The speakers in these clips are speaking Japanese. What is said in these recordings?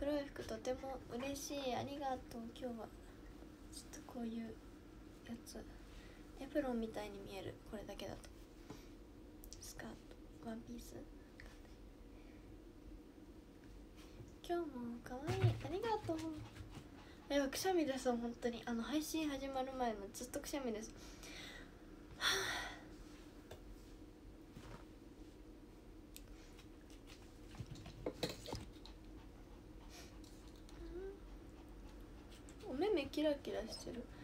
黒い服とても嬉しい、ありがとう。今日はちょっとこういうやつエプロンみたいに見える、これだけだと。スカート、ワンピース。今日も可愛い、ありがとう。くしゃみです。本当に配信始まる前もずっとくしゃみです。お目目キラキラしてる。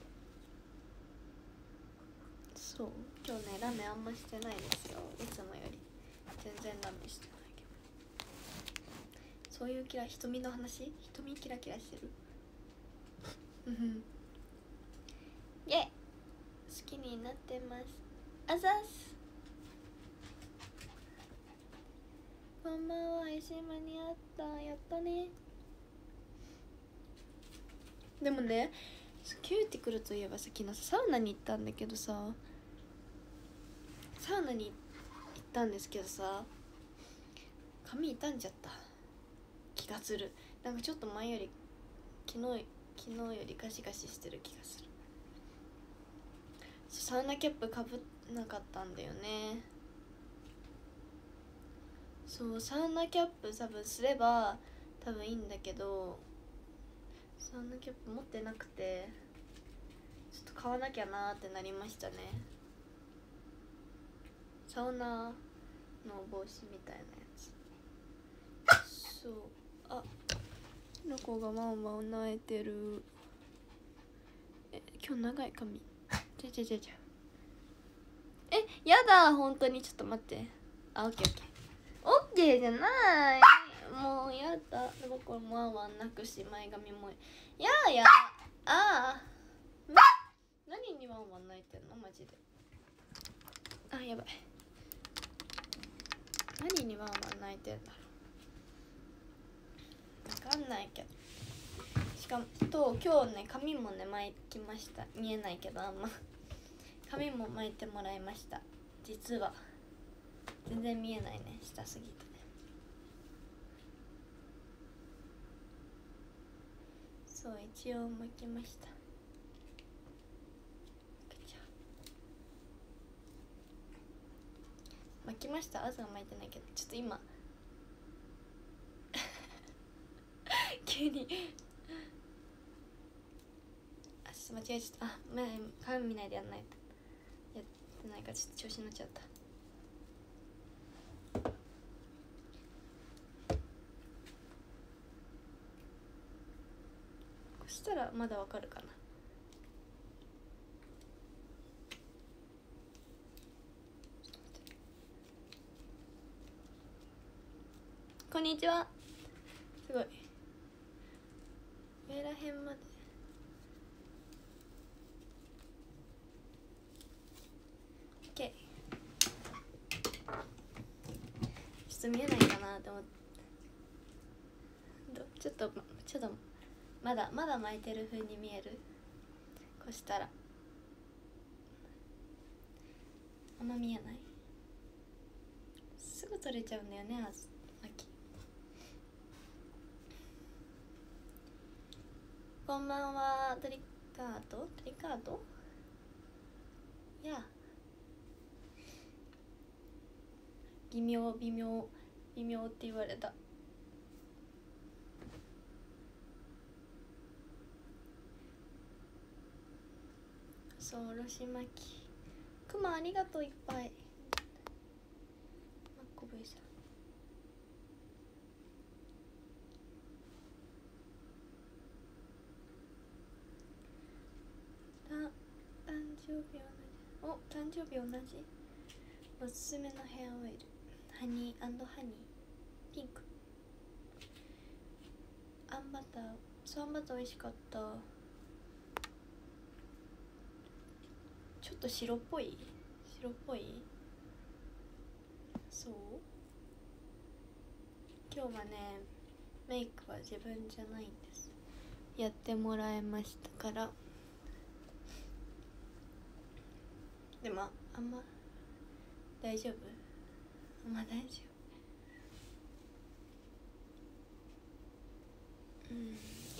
そう、今日ねラメあんましてないですよ、いつもより。全然ラメしてないけど、そういう瞳の話、瞳キラキラしてる。イエ、好きになってます。あざす。こんばんは、配信間に合った、やったね。でもね、キューティクルといえばさ、昨日サウナに行ったんだけどさ、サウナに行ったんですけどさ、髪傷んじゃった気がする。なんかちょっと前より昨日よりガシガシしてる気がする。サウナキャップかぶなかったんだよね。そう、サウナキャップ多分すれば多分いいんだけど、サウナキャップ持ってなくて、ちょっと買わなきゃなーってなりましたね。サウナの帽子みたいなやつ。そう、あ、の子がワンワン泣いてる。今日長い髪。やだ、本当に。ちょっと待って。あ、オッケーオッケーじゃない。もうやだ。でもこれもワンワン泣くし、前髪もやあ、何にワンワン泣いてんのマジで。あ、やばい。何にワンワン泣いてんだろう、わかんないけど。しかも今日ね、髪もね巻きました。見えないけど、あんま髪も巻いてもらいました。実は全然見えないね、下すぎてね。そう、一応巻きました。巻きました。朝は巻いてないけど、ちょっと今急にあ、ちょっと間違えちゃった。鏡見ないでやんないと。やってないからちょっと調子乗っちゃった。そしたらまだわかるかな。こんにちは。すごい上らへんまで。OK。 ちょっと見えないかなって思って。ちょっとまだ巻いてる風に見える。こうしたらあんま見えない。すぐ取れちゃうんだよね、秋。こんばんは。トリカードやあ、微妙って言われた。そう、おろし巻き。くまありがとう、いっぱい。マッコブイさん、誕生日同じ。おすすめのヘアオイル、ハニー&ハニーピンク。あんバター、そう、あんバター美味しかった。ちょっと白っぽい。そう、今日はねメイクは自分じゃないんです。やってもらいましたから。でもあんま大丈夫。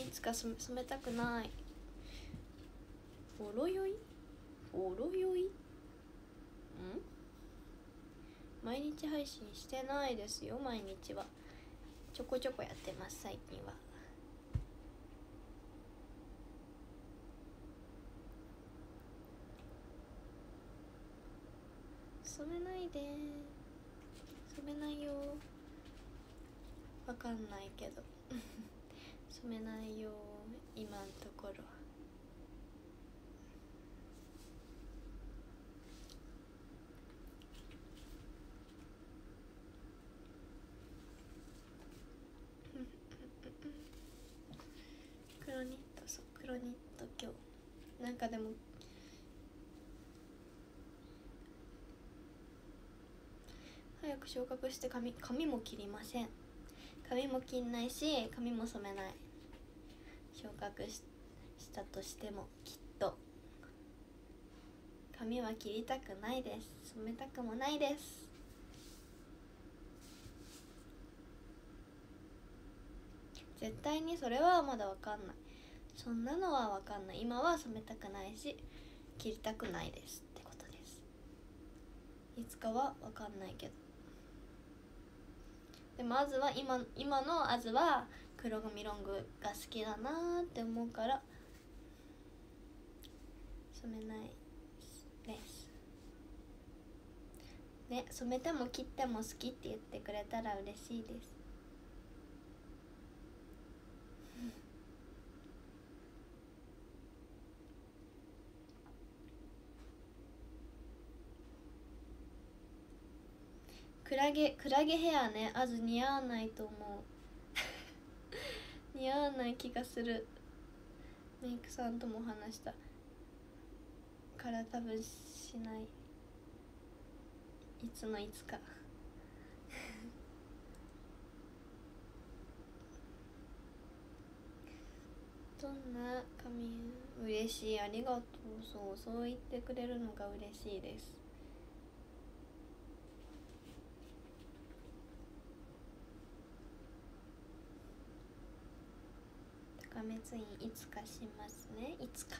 つか染めたくない。ほろ酔い毎日配信してないですよ。毎日はちょこちょこやってます最近は。染めないで、染めないよ。わかんないけど染めないよ今のところは。黒ニット、そう黒ニット今日なんかでも早く昇格して髪も切りません。髪も切んないし髪も染めない。昇格したとしてもきっと髪は切りたくないです。染めたくもないです。絶対にそれはまだわかんない。そんなのはわかんない。今は染めたくないし切りたくないですってことです。いつかはわかんないけど、でもアズは今のアズは黒髪ロングが好きだなーって思うから染めないですね。染めても切っても好きって言ってくれたら嬉しいです。クラゲヘアね、アズ似合わないと思う似合わない気がする。メイクさんとも話したから多分しない。いつのいつかどんな髪嬉しい、ありがとう。そう言ってくれるのが嬉しいです。高めツインいつかしますね。いつか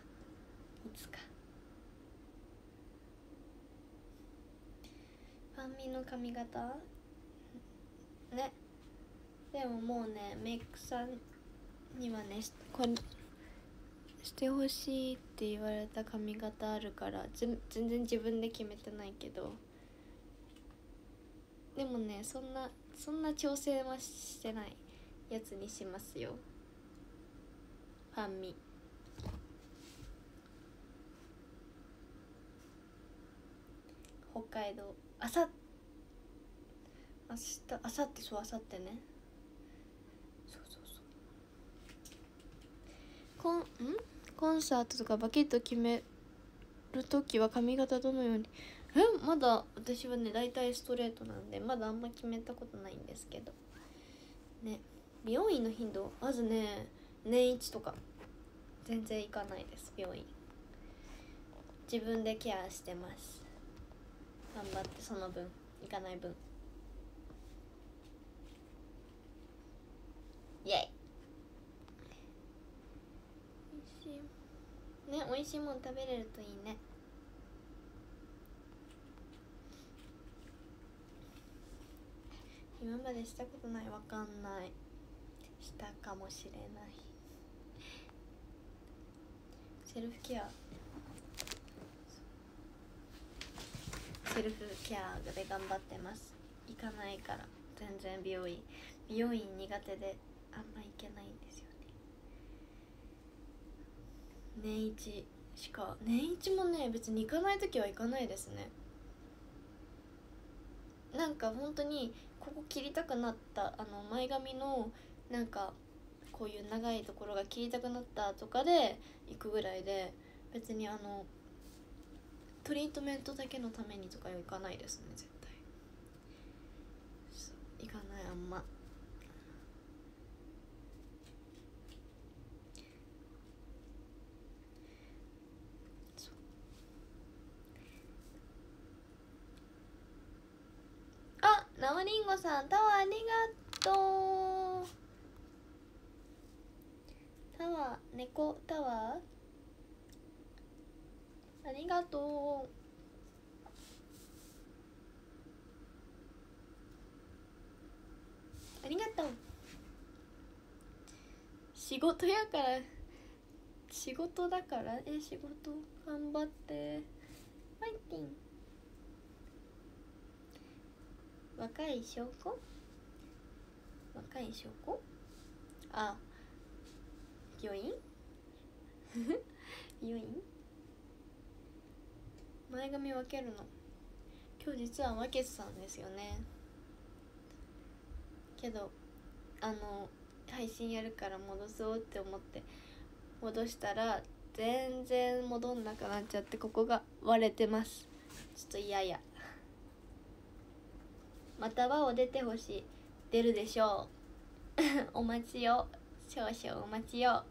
ファンミの髪型ね。でももうねメイクさんにはねしてほしいって言われた髪型あるから全然自分で決めてないけど、でもねそんな調整はしてないやつにしますよ。ファンミ北海道あさってそうあさってね。コンサートとかバキッと決めるときは髪型どのようにまだ私はね大体ストレートなんでまだあんま決めたことないんですけどね。美容院の頻度まずね年一とか全然行かないです。病院自分でケアしてます。頑張ってその分行かない分イエイ。美味しいもん食べれるといいね。今までしたことない。わかんない。したかもしれない。セルフケアで頑張ってます。行かないから全然美容院苦手であんま行けないんですよね。年一もね別に行かないときは行かないですね。なんか本当にここ切りたくなった前髪のなんかこういう長いところが切りたくなったとかで行くぐらいで、別にトリートメントだけのためにとかは行かないですね。絶対行かない。あんま生りんごさんタワーありがとう。 タワー、猫タワー、ありがとう。ありがとう。仕事やから、仕事だから仕事頑張って、ファイティン。若い証拠、若い証拠、あ、病院病院、前髪分けるの今日実は分けてたんですよね。けど配信やるから戻そうって思って戻したら全然戻んなくなっちゃって、ここが割れてます。ちょっと嫌や。また輪を出てほしい。出るでしょうお待ちよ、少々お待ちよ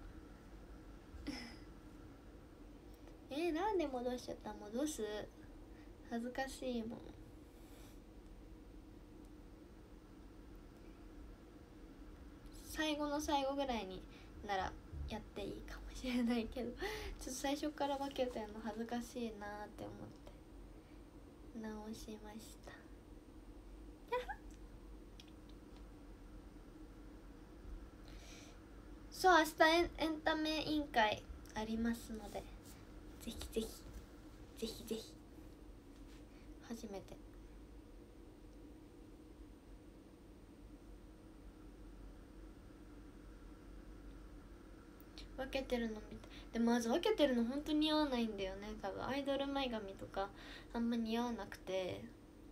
なんで戻しちゃった。戻す、恥ずかしいもん。最後の最後ぐらいにならやっていいかもしれないけどちょっと最初から分けてんの恥ずかしいなって思って直しました。そう、明日エンタメ委員会ありますので、ぜひぜひぜひぜひ。初めて分けてるの見て、でもまず分けてるの本当に似合わないんだよね。多分アイドル前髪とかあんま似合わなくて、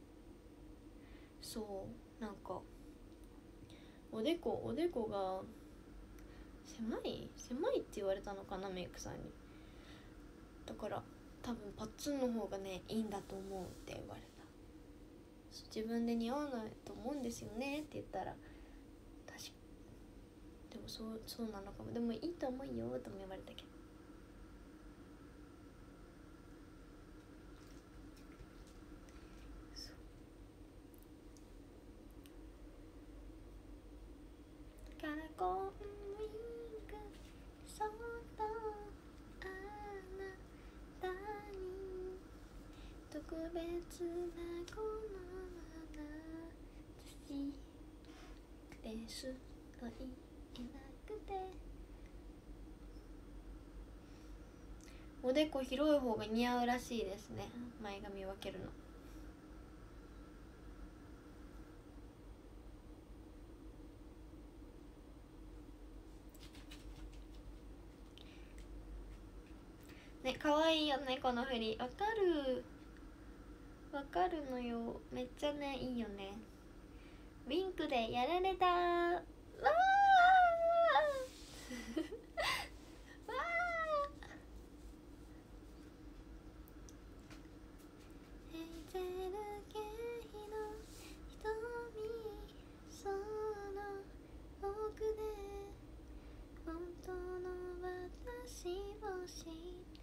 そうなんかおでこが狭いって言われたのかな、メイクさんに。だから多分パッツンの方がねいいんだと思うって言われた。自分で似合わないと思うんですよねって言ったら、確かでもそうなのかも。でもいいと思うよとも言われたけど、だから今ウィンクそっとあなたに特別なこの私ですと言えなくて。おでこ広い方が似合うらしいですね、前髪分けるの。ね、可愛いよねこの振り。わかるのよ、めっちゃねいいよね。ウィンクでやられたーわーわーヘイゼルゲイの瞳、その奥で本当の私を知って。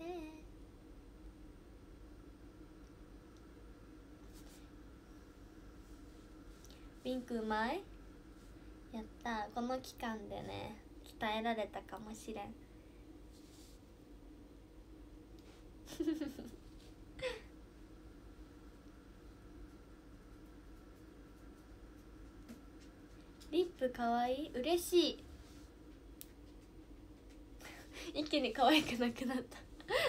ウィンクうまい。やった、この期間でね鍛えられたかもしれんリップかわいい、嬉しい一気に可愛くなくなった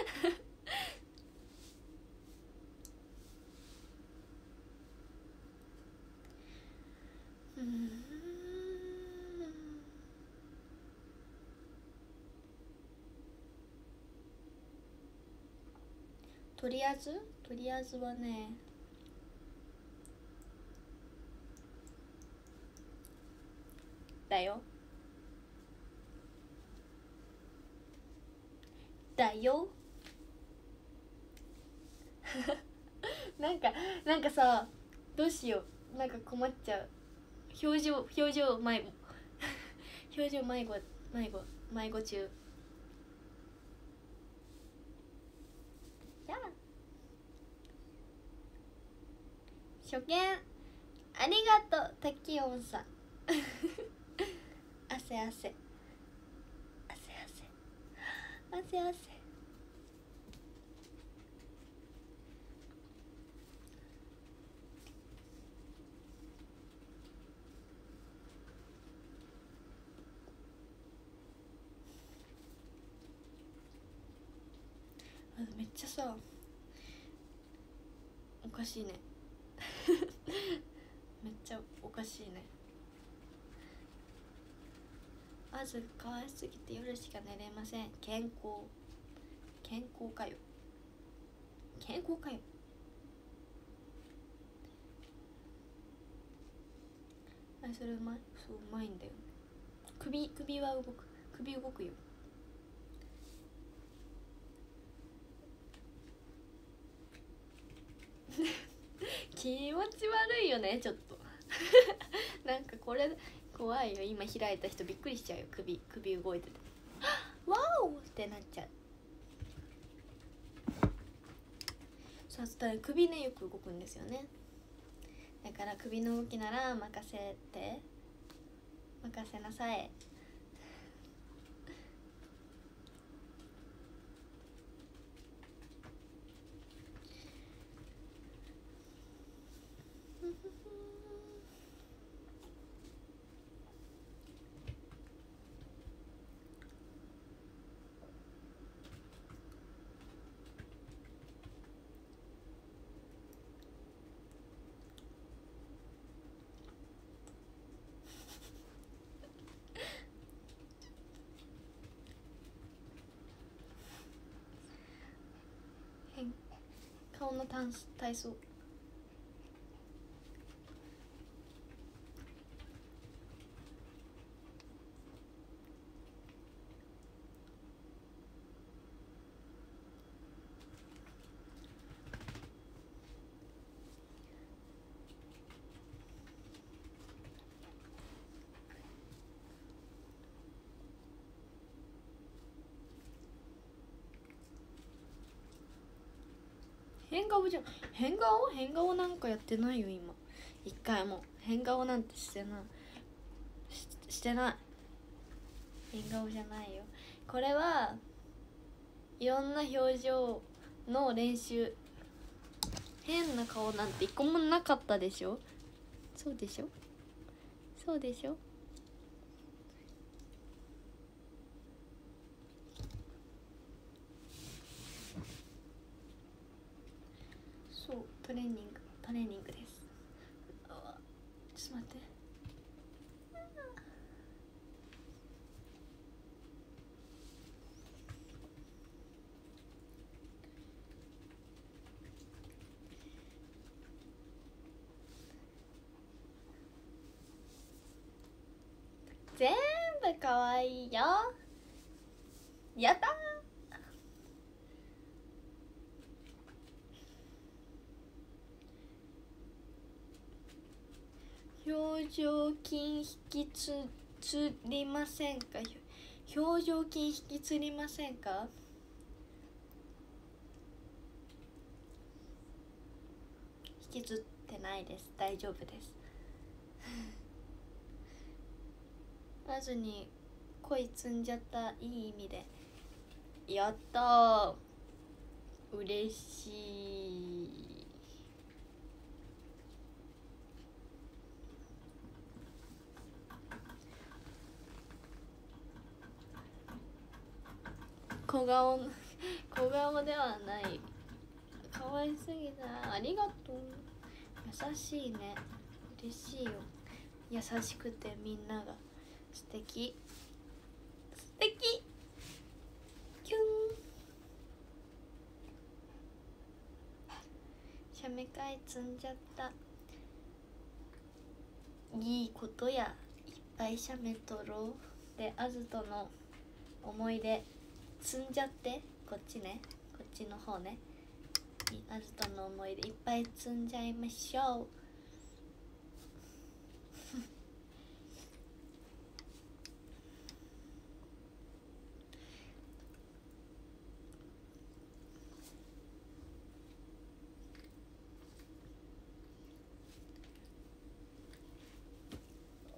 とりあえずはね、だよなんかさ、どうしよう、なんか困っちゃう。表情迷子表情迷子中。じゃあ初見ありがとうタキオンさん汗汗汗。めっちゃさおかしいねめっちゃおかしいね。まず可愛すぎて夜しか寝れません。健康かよ。健康かよ。あ、それうまい。そう、うまいんだよ。首は動く。首動くよ。気持ち悪いよね、ちょっとなんかこれ怖いよ。今開いた人びっくりしちゃうよ。首動いててワオってなっちゃう。そう、首ねよく動くんですよね。だから首の動きなら任せなさい。顔の体操。変顔じゃん。変顔なんかやってないよ今。一回も変顔なんてしてない。してない。変顔じゃないよ。これはいろんな表情の練習。変な顔なんて一個もなかったでしょ。そうでしょ。そうトレーニングです。ちょっと待って。全部かわいいよ。やったー。表情筋引きつりませんか。表情筋引きつりませんか。引きずってないです。大丈夫ですまずに恋積んじゃった。いい意味で。やったー、嬉しい。小顔ではない。可愛すぎた。ありがとう。優しいね。嬉しいよ。優しくてみんなが素敵キュン。写メ会積んじゃった。いいことや。いっぱい写メ撮ろう。であずとの思い出積んじゃって。こっちね、こっちの方ね。あずとの思い出いっぱい積んじゃいましょう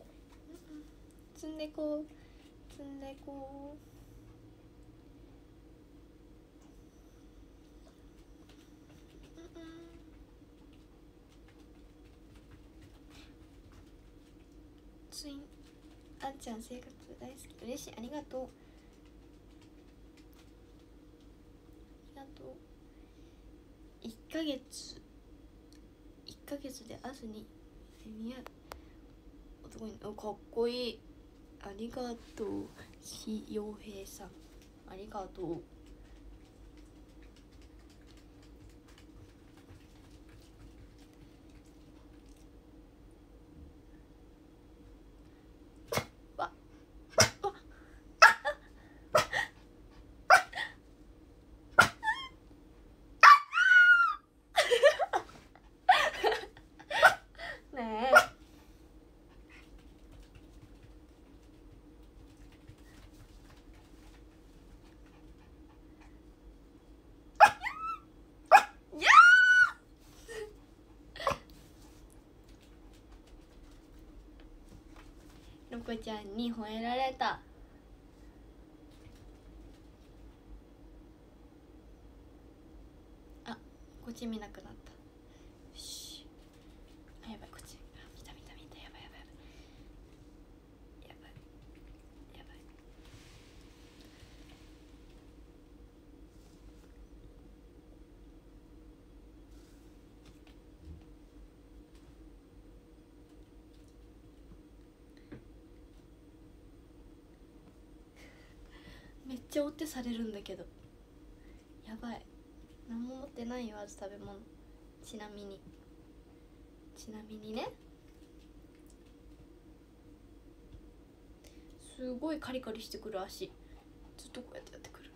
積んでこう。 あんちゃん生活大好き、嬉しい、ありがとう、ありがとう。1ヶ月でアズに似合う男に、かっこいい、ありがとう。しようへいさんありがとう。ねえロコちゃんに吠えられた。あ、こっち見なくなった。しあ、やばい、こっち、あ、見た、やばいやばいやばいやばい。めっちゃお手されるんだけど、やばい。何も持ってないよ、あず食べ物。ちなみにね、すごいカリカリしてくる足、ずっとこうやってやってくる。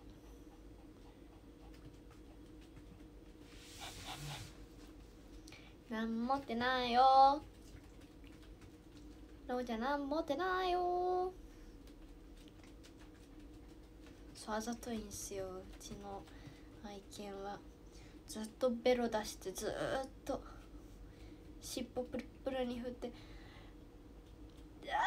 何も持ってないよ、ローちゃん何も持ってないよ。そう、あざといんすよ、うちの愛犬は。ずっとベロ出して、ずっと尻尾プルプルに振って、あー、かわいいね、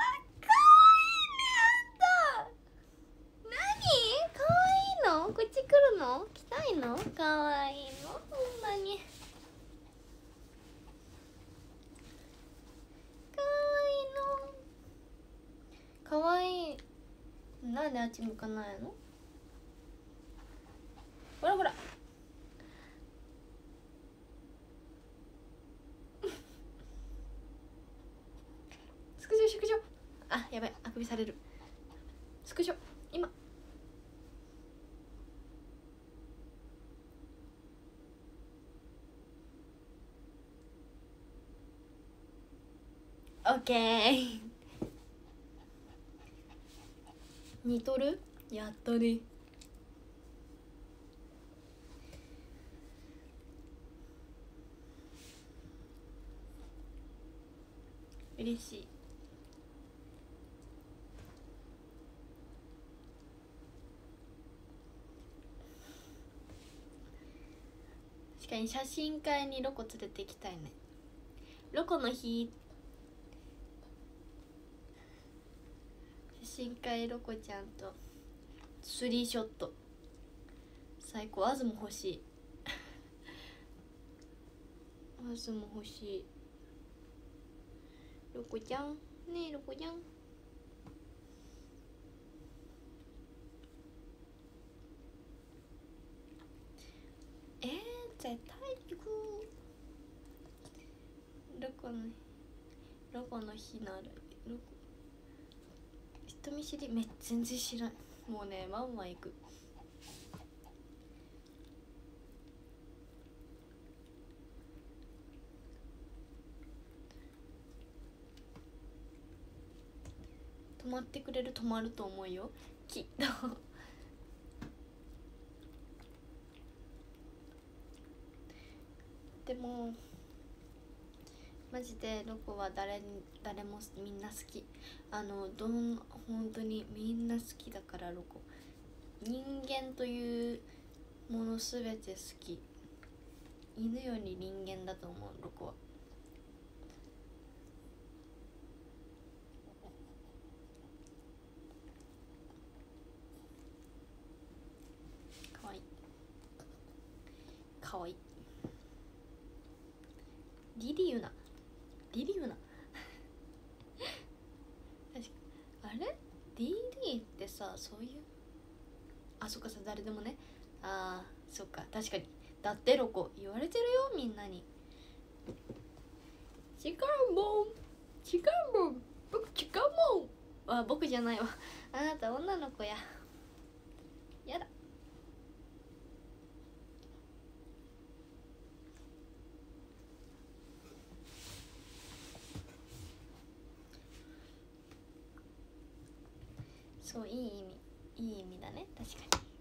あんた。何かわいいの？こっち来るの？来たいの？かわいいの、ほんまにかわいい。なんであっち向かないの？ほらほらスクショ。あ、やばい、あくびされる。スクショ今。オッケー似とる？やっとね。嬉しい。確かに写真会にロコ連れて行きたいね。ロコの日、写真会ロコちゃんとスリーショット最高。アズも欲しいアズも欲しい。ロコちゃんねえ、ロコちゃん。絶対行く。ロコの日ならロコ人見知り全然知らん。もうね、ワンワン行く。泊まってくれる？泊まると思うよ、きっとでもマジでロコは誰もみんな好き。本当にみんな好きだから。ロコ人間というものすべて好き。犬より人間だと思う、ロコは。かわいいかわいい。リリユナ確かあれってさ、そういう、あ、そっかさ、誰でもね。ああ、そっか、確かに。だってロコ言われてるよ、みんなに。違うもん、違うもん、僕違うもん。あ、僕じゃないわ。あなた女の子や。やだ。そう、いい意味だね、確かに。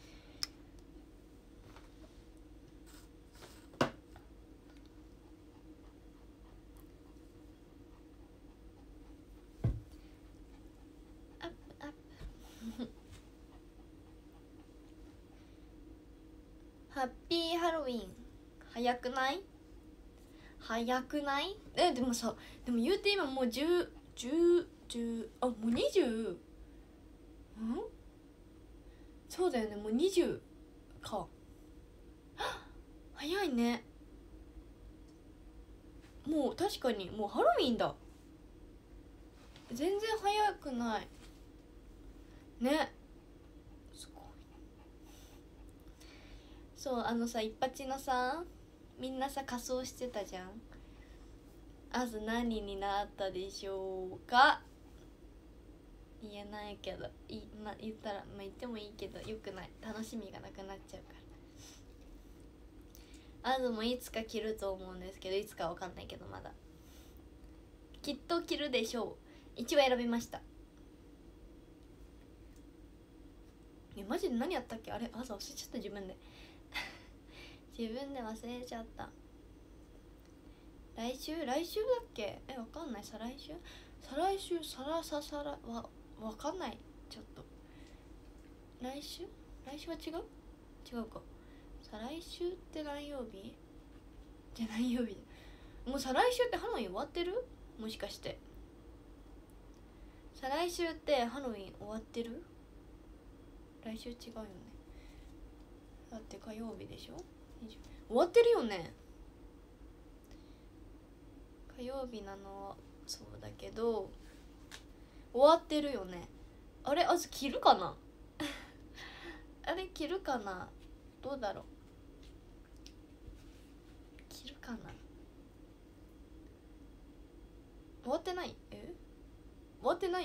アップアップハッピーハロウィン早くない？早くない？でもさ、でも言うて今もう10あ、もう20？そうだよね、もう20か。早いね。もう確かにもうハロウィンだ。全然早くないね。すごい。そう、あのさ、一発のさ、みんなさ仮装してたじゃん。あず何になったでしょうか？言えないけど、言ったら、まあ、言ってもいいけどよくない。楽しみがなくなっちゃうから。あずもいつか着ると思うんですけど、いつかわかんないけど、まだきっと着るでしょう。一応選びました。マジで何やったっけ、あれ、あず忘れちゃった。自分で自分で忘れちゃった。来週だっけ？わかんない。再来週わかんない。ちょっと来週は違うか。再来週って何曜日？じゃあ何曜日だ。もう再来週ってハロウィン終わってる？もしかして再来週ってハロウィン終わってる？来週違うよね。だって火曜日でしょ。終わってるよね。火曜日なのはそうだけど終わってるよね。あれ、あず着るかなあれ着るかな、どうだろう。着るかな。終わってない？終わってない？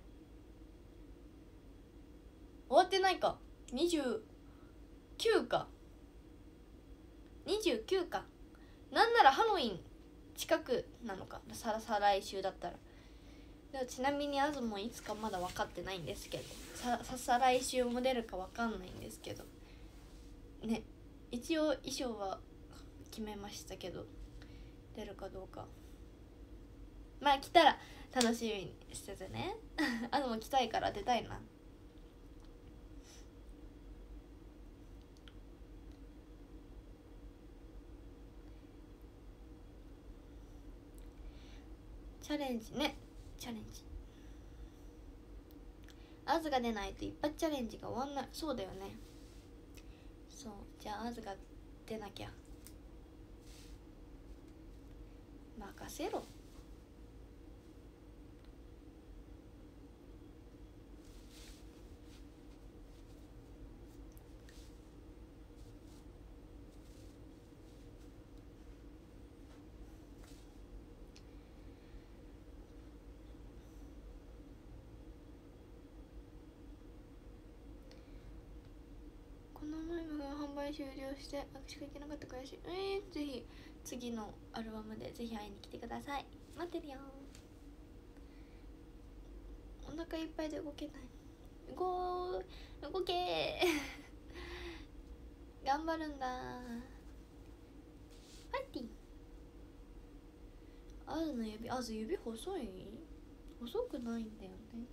終わってないか。29か。29か。なんならハロウィン近くなのか、再来週だったら。でもちなみにあずもいつかまだ分かってないんですけど、再来週も出るか分かんないんですけどね。一応衣装は決めましたけど、出るかどうか、まあ来たら楽しみにしててねあずも来たいから出たいな。チャレンジね、チャレンジ。アズが出ないと一発チャレンジが終わんない。そうだよね。そう、じゃあアズが出なきゃ。任せろ。この前の販売終了して握手がいけなかった悔しい。ぜひ次のアルバムでぜひ会いに来てください。待ってるよ。お腹いっぱいで動けない。動け頑張るんだ。パーティー。あずの指、あず指細い？細くないんだよね。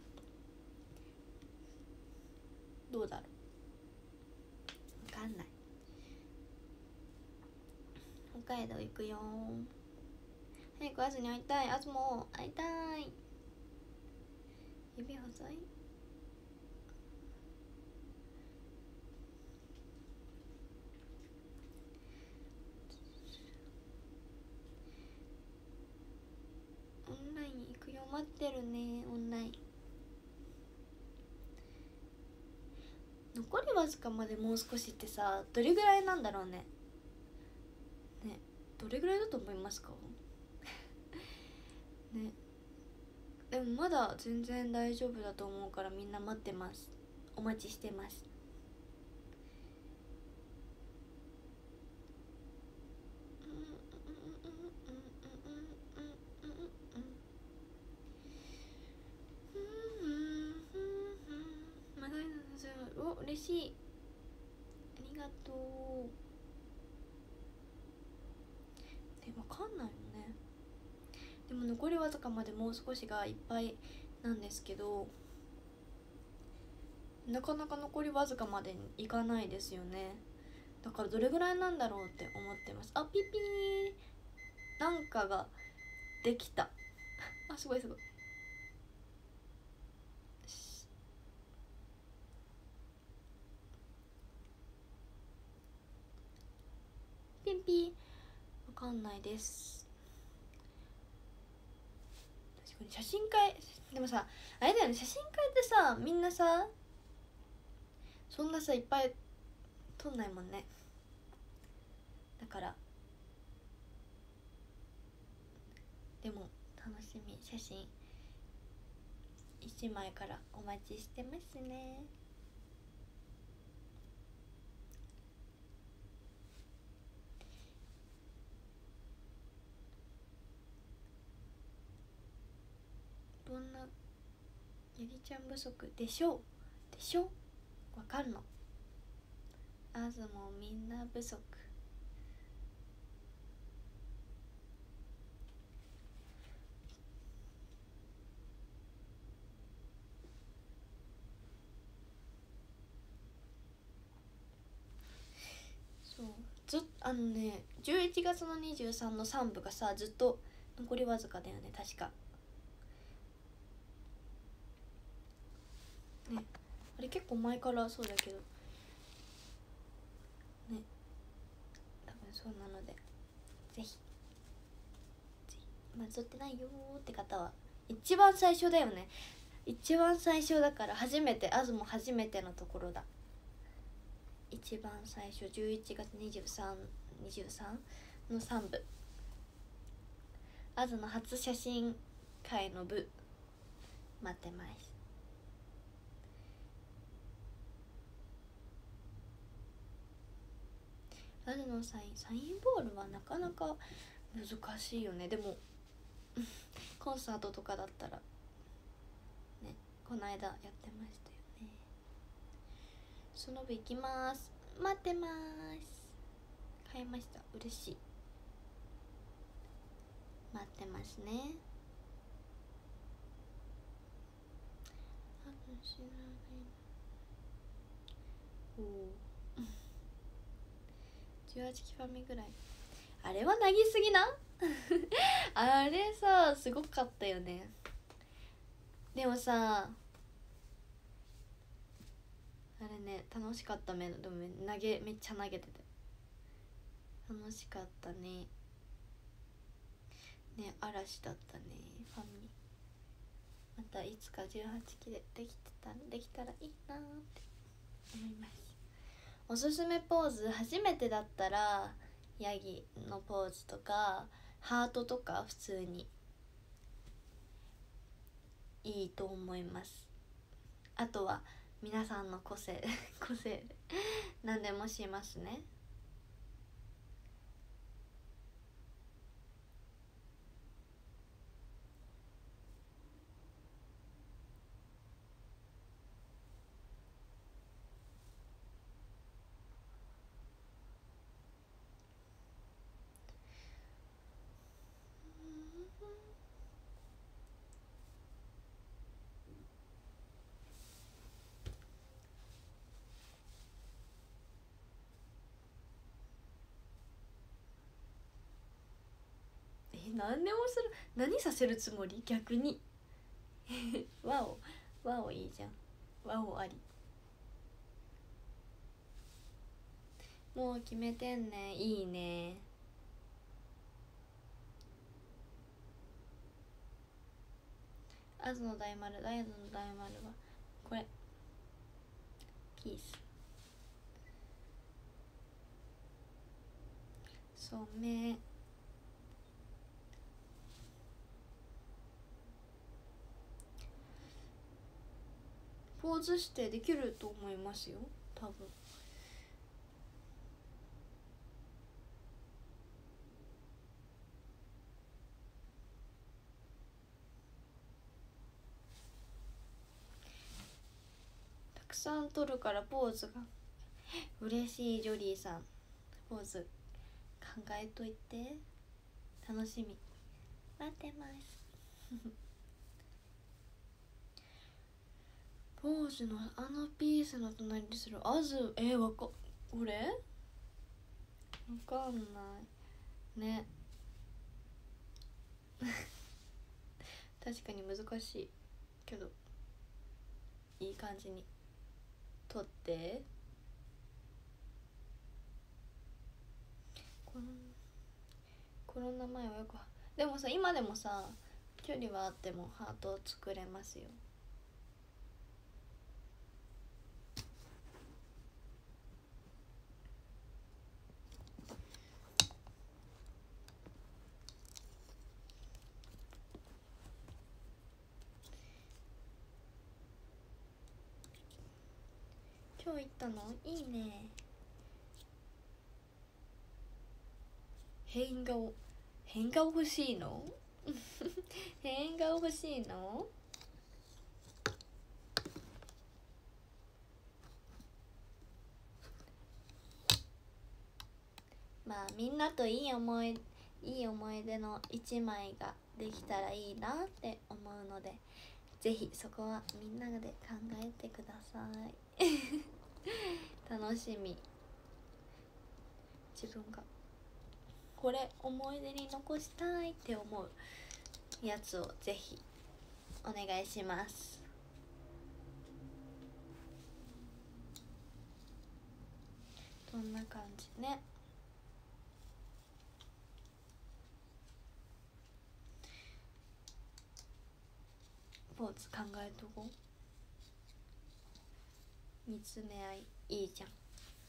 どうだろう、わかんない。北海道行くよ。早くあずに会いたい。あずも会いたい。指細い？オンライン行くよ。待ってるね。オンライン残りわずかまでもう少しってさ、どれぐらいなんだろうね。ね、どれぐらいだと思いますかね。でもまだ全然大丈夫だと思うから、みんな待ってます。お待ちしてます。お、嬉しい、ありがとう。わかんないよね。でも残りわずかまでもう少しがいっぱいなんですけど、なかなか残りわずかまでにいかないですよね。だからどれぐらいなんだろうって思ってます。あ、ピピー、なんかができたあ、すごいすごい。ピンピー、わかんないです。確かに写真会でもさ、あれだよね、写真会ってさ、みんなさそんなさいっぱい撮んないもんね。だからでも楽しみ、写真1枚からお待ちしてますね。どんなやりちゃん不足でしょうでしょ、わかるの。あずもみんな不足。そうあのね、11月の23の3部がさ、ずっと残りわずかだよね、確かね。あれ結構前からそうだけどね、多分そうなので、ぜひまだ撮ってないよーって方は一番最初だよね。一番最初だから、初めて、あずも初めてのところだ。一番最初11月23の3部、あずの初写真会の部待ってます。あずのサインボールはなかなか難しいよね。でもコンサートとかだったらね、この間やってましたよね。その部行きます。待ってます。買いました、嬉しい。待ってますね。おお18期ファミぐらい。あれはなぎすぎなあれさすごかったよね。でもさあれね、楽しかった。でもめっちゃ投げてて楽しかったね。ね、嵐だったね。ファミまたいつか18期でできたらいいなって思います。おすすめポーズ、初めてだったらヤギのポーズとかハートとか普通にいいと思います。あとは皆さんの個性で何でもしますね。何でもする。何させるつもり、逆にわおいいじゃん。わおあり。もう決めてんね。いいね。あずの大丸はこれピース。 そう目ポーズしてできると思いますよ多分。たくさん撮るからポーズが嬉しい。ジョリーさんポーズ考えといて。楽しみ待ってますポーズのあのピースの隣にするあずこれわかんないね確かに難しいけどいい感じに撮って。この名前はよくでもさ今でもさ距離はあってもハートを作れますよ。今日行ったのいいね。変顔欲しいの変顔欲しいの。まあみんなといい思い出の一枚ができたらいいなって思うので、ぜひそこはみんなで考えてください楽しみ。自分がこれ思い出に残したいって思うやつをぜひお願いします。どんな感じね。ポーズ考えとこう。見つめ合いいいじゃん。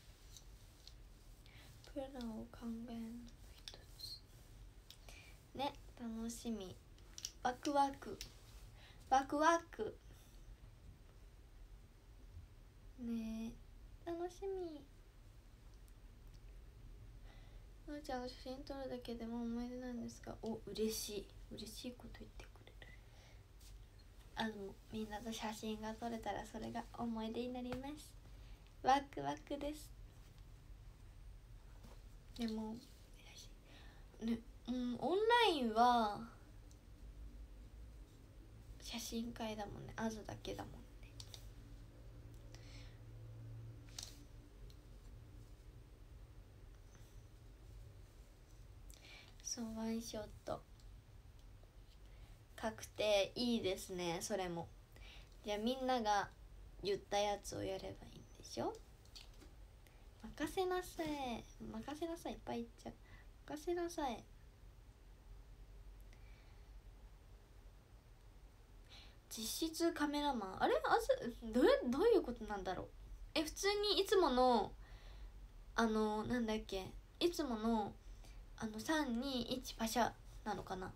プランを考えるの一つね。楽しみ。ワクワクねえ楽しみ。のーちゃんが写真撮るだけでも思い出なんですが、嬉しいこと言ってくれる。みんなと写真が撮れたらそれが思い出になります。ワクワクです。でもね、オンラインは写真会だもんね。あずだけだもんね。そうワンショット確定いいですね。それもじゃあみんなが言ったやつをやればいいんでしょ。任せなさいいっぱい言っちゃう。任せなさい。実質カメラマンあれどういうことなんだろう。普通にいつものなんだっけ、いつもの321パシャなのかな。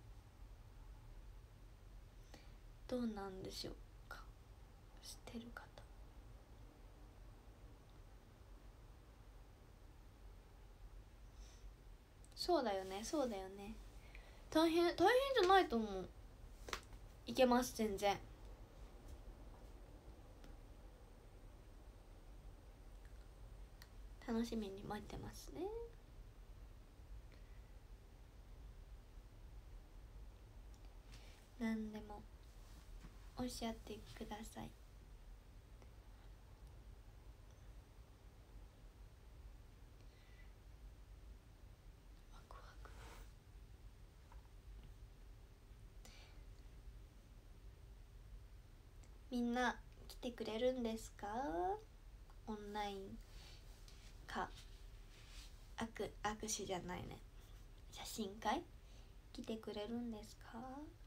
どうなんでしょうか。知ってる方。そうだよね大変じゃないと思う。いけます全然。楽しみに待ってますね。何でもおっしゃってください。ワクワク。みんな来てくれるんですか。オンラインか握手じゃないね、写真会来てくれるんですか。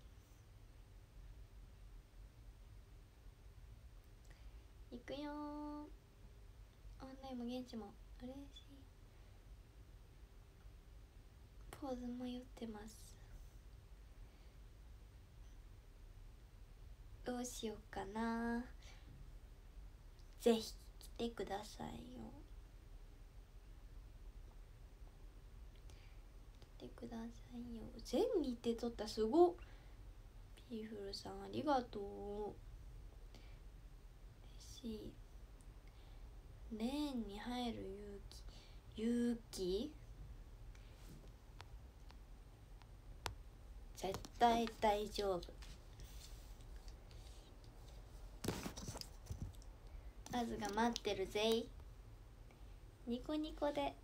行くよ。オンラインも現地も嬉しい。 ポーズ迷ってます。どうしようかな。ぜひ来てくださいよ。来てくださいよ。全日程取ったすごっ。ピーフルさんありがとう。嬉しい。レーンに入る勇気絶対大丈夫。アズが待ってるぜい。ニコニコで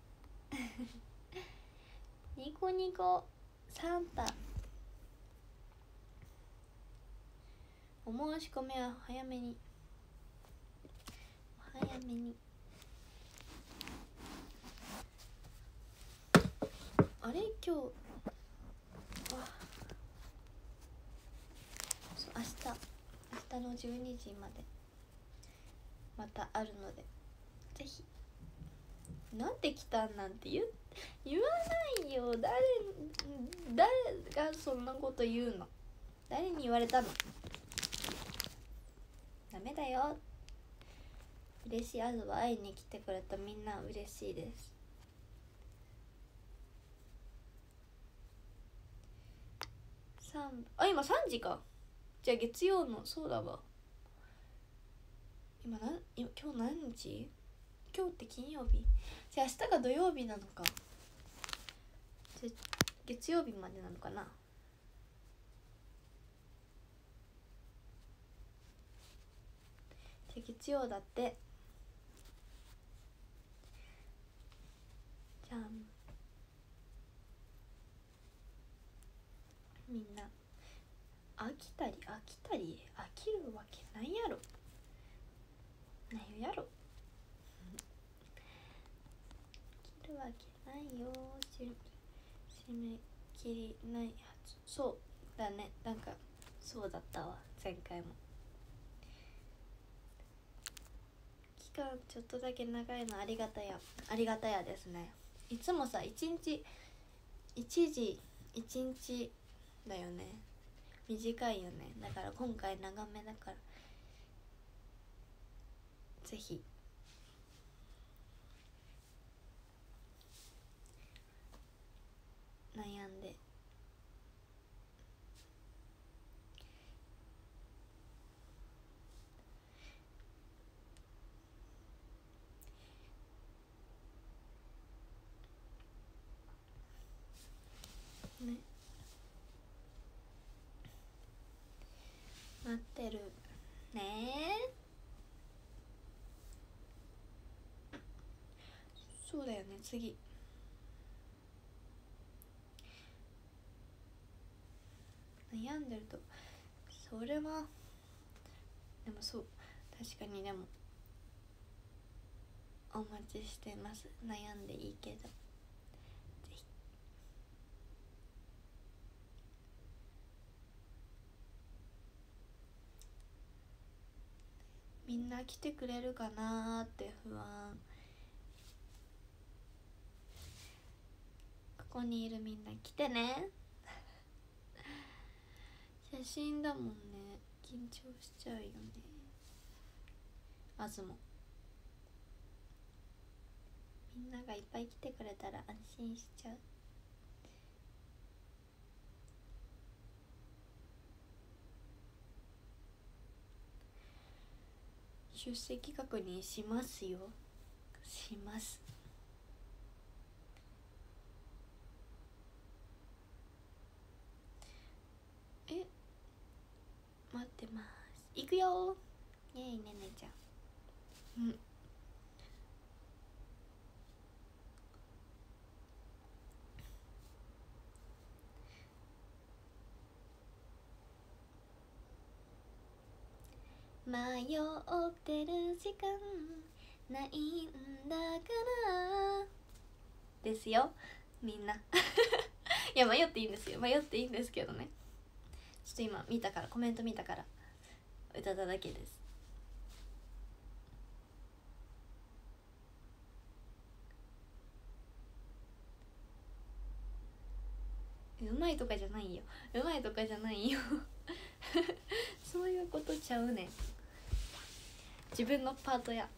ニコニコサンタ。お申し込みは早めにあれ今日そう明日の12時までまたあるので、ぜひ。なんで来たんなんて言わないよ。誰がそんなこと言うの。誰に言われたの。ダメだよ。嬉しい。あずは会いに来てくれたみんな嬉しいです。今3時か。じゃあ月曜の、そうだわ。今日何日？今日って金曜日。じゃあ明日が土曜日なのか。じゃあ月曜日までなのかな。じゃあ月曜だって。じゃあみんな飽きるわけないやろ。ないやろ。飽きるわけないよ。締め切りないはず。そうだね。なんかそうだったわ、前回も。期間ちょっとだけ長いのありがたやですね。いつもさ1日だよね。短いよね。だから今回長めだから、ぜひ悩んでね。待ってるね。そうだよね。次悩んでると、それはでもそう、確かに。でもお待ちしてます。悩んでいいけど、ぜひ。みんな来てくれるかなーって不安。ここにいるみんな来てね。写真だもんね。緊張しちゃうよね。あずもみんながいっぱい来てくれたら安心しちゃう。出席確認しますよ。します。待ってます。行くよ。イエイねねちゃん。迷ってる時間ないんだからですよ、みんな。いや迷っていいんですけどね。ちょっと今コメント見たから歌っただけです。 いとかじゃないよ、うまいとかじゃないよそういうことちゃうねん。自分のパートや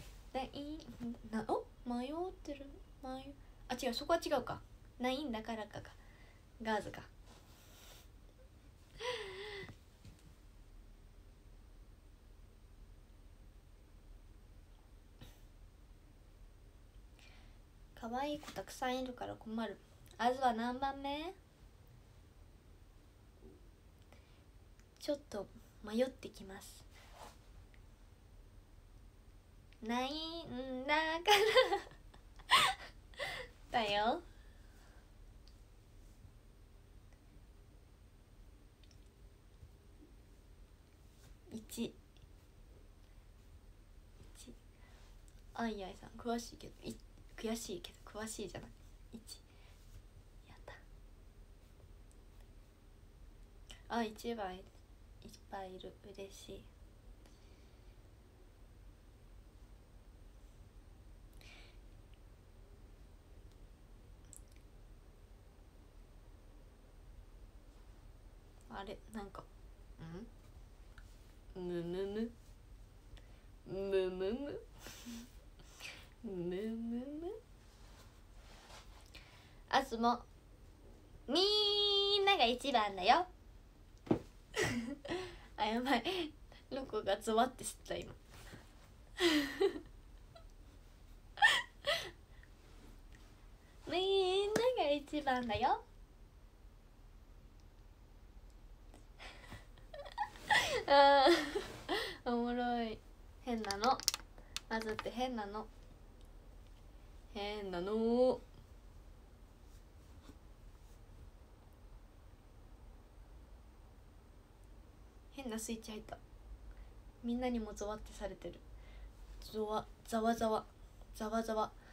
迷ってるあ、違う、そこは違うか。ないんだからかガーズか。可愛い子たくさんいるから困る。あずは何番目？ちょっと迷ってきます。ないんだからだよ。1あいあいさん詳しいけど悔しいけど詳しいじゃない。1やったあ、1番いっぱいいる、嬉しい。あれ、なんかむむむむむむむむむあすもみんなが一番だよあ、やばい、ロコがゾワってした今みんなが一番だよあーおもろい。変なのまずって変なの変なスイッチ入った。みんなにもゾワってされてる。ざわざわざわざわざわ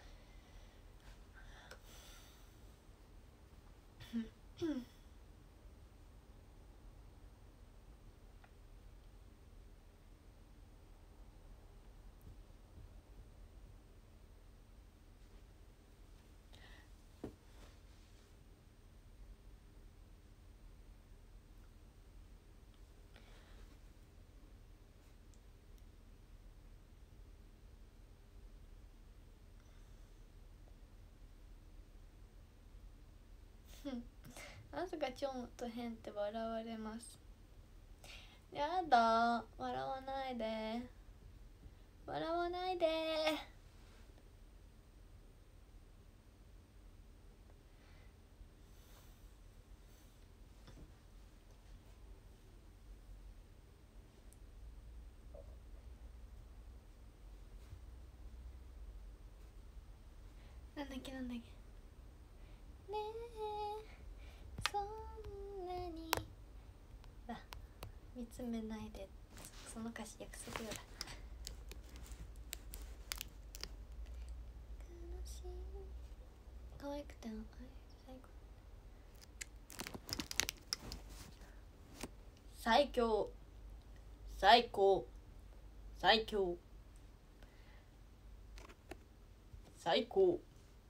あずがちょんと変って笑われます。やだ、笑わないで笑わないでなんだっけねえそんなに見つめないで、その歌詞約束よだ。悲しい可愛くて最強最高最強最高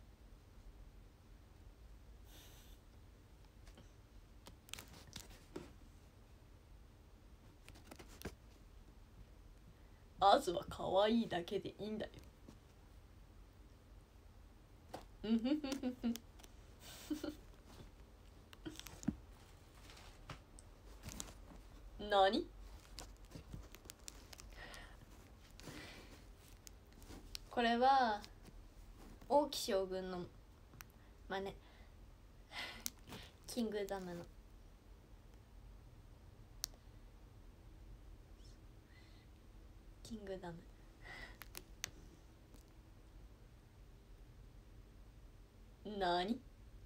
アズは可愛いだけでいいんだよなにこれは王騎将軍の真似キングダムのキングダムなに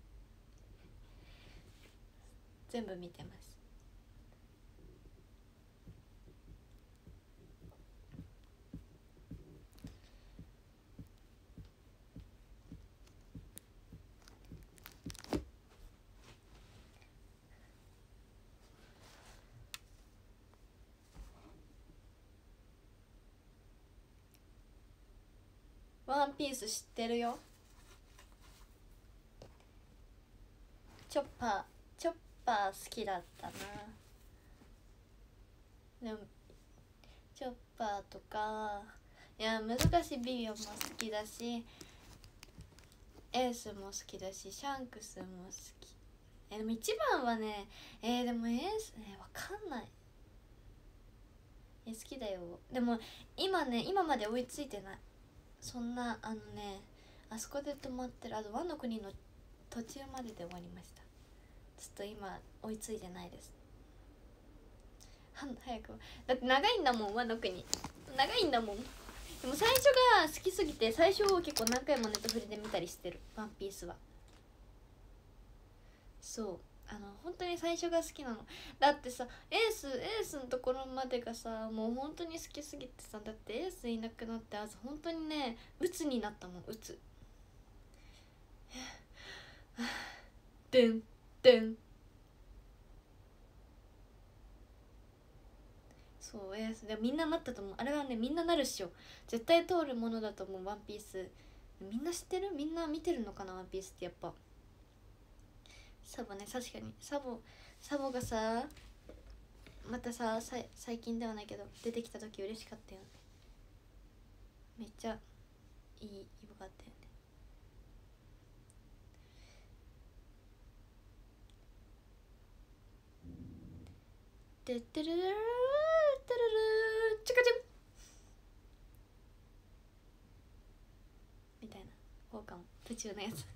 全部見てます。ワンピース知ってるよ。チョッパーパー好きだったな。でもチョッパーとか、いや難しいビビオンも好きだし、エースも好きだし、シャンクスも好き。でも一番はね、でもエースわかんない。好きだよ。でも今まで追いついてない。そんなあそこで止まってる、ワノ国の途中までで終わりました。ちょっと今追いついてないです。早く、だって長いんだもん、ワノ国長いんだもん。でも最初が好きすぎて、最初結構何回もネットフリで見たりしてる、ワンピースは。そう本当に最初が好きなの。だってさ、エースのところまでがさ、もう本当に好きすぎてさ、だってエースいなくなって、本当にね、鬱になったもん、鬱。でんでん。そう、エースでみんななったと思う。あれはね、みんななるっしょ。絶対通るものだと思う、ワンピース。みんな知ってる？みんな見てるのかな、ワンピースってやっぱ。サボね、確かにサボがさ、またさ、最近ではないけど出てきた時嬉しかったよね。めっちゃいいイブがあったよね。てってるるるるるチュカチュンみたいな効果も途中のやつ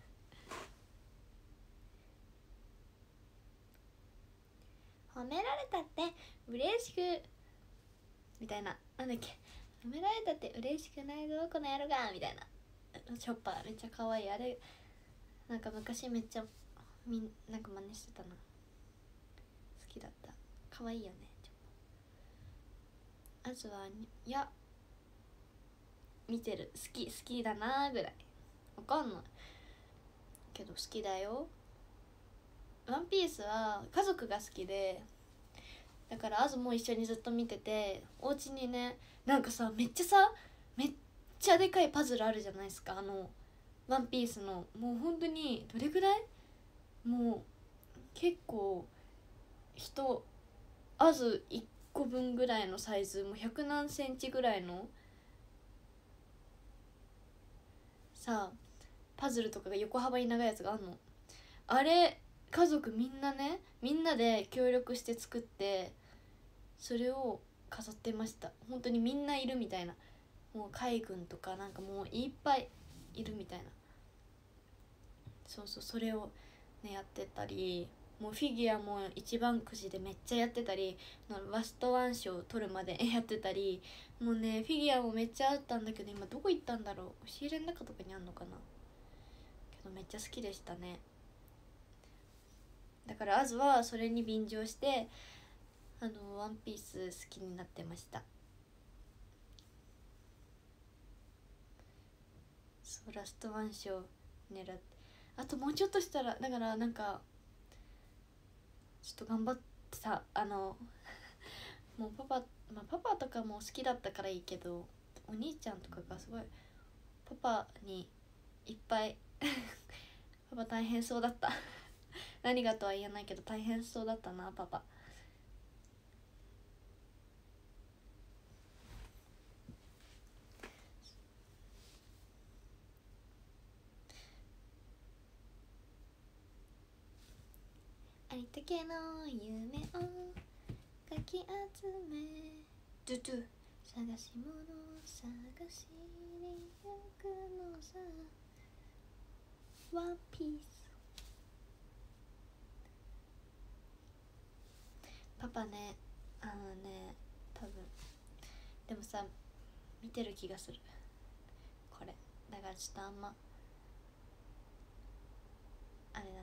褒められたって嬉しくみたいな、なんだっけ、褒められたって嬉しくないぞこの野郎がみたいな。チョッパーめっちゃ可愛い。あれなんか昔めっちゃなんか真似してたな。好きだった。可愛いよねチョッパー。あずはいや見てる、好きだなぐらい。わかんないけど好きだよ。ワンピースは家族が好きで、だからアズも一緒にずっと見てて、お家にね、なんかさ、めっちゃでかいパズルあるじゃないですか、ワンピースの。もう本当にどれぐらい、もう結構アズ1個分ぐらいのサイズ、もう100何センチぐらいのさ、パズルとかが横幅に長いやつがあんの。あれ家族みんなで協力して作って、それを飾ってました。本当にみんないるみたいな。もう海軍とかなんかもういっぱいいるみたいな。そうそう、それをねやってたり、もうフィギュアも一番くじでめっちゃやってたり、ラストワン賞取るまでやってたり、もうねフィギュアもめっちゃあったんだけど、今どこ行ったんだろう。押し入れの中とかにあんのかな。けどめっちゃ好きでしたね。だからアズはそれに便乗してワンピース好きになってました。そう、ラストワン賞狙って、あともうちょっとしたら、だからなんかちょっと頑張ってさ、もうパパとかも好きだったからいいけど、お兄ちゃんとかがすごいパパにいっぱいパパ大変そうだった何がとは言えないけど大変そうだったな、パパ。ありったけの夢をかき集めドゥドゥ探し物を探しに行くのさ、ワンピース。パパね、多分でもさ、見てる気がするこれ。だからちょっとあんまあれだね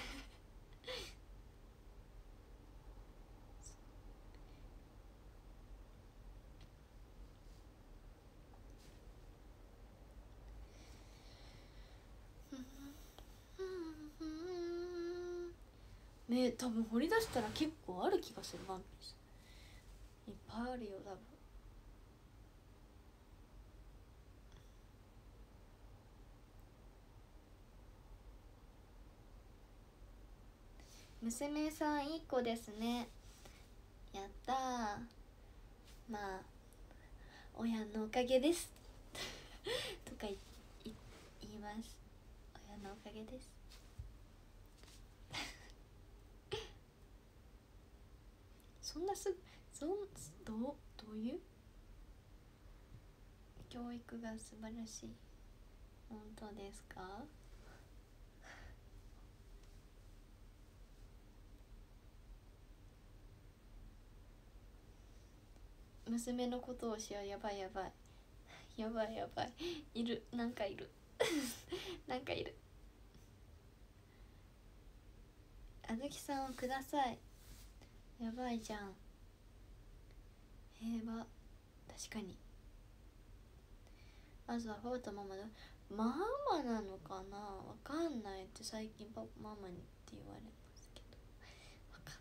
ね、多分掘り出したら結構ある気がする。ワンピースいっぱいあるよ多分。 娘さんいい子ですね。やったー。まあ親のおかげですとか言います。親のおかげですそんなすぐどういう教育が素晴らしい。本当ですか？娘のことをしよう。やばいやばいやばいやばい。いる、なんかいるなんかいる。あずきさんをください。やばいじゃん。平和。確かに。まずはパパとママだ。ママなのかな、わかんないって最近ママにって言われますけど、わかん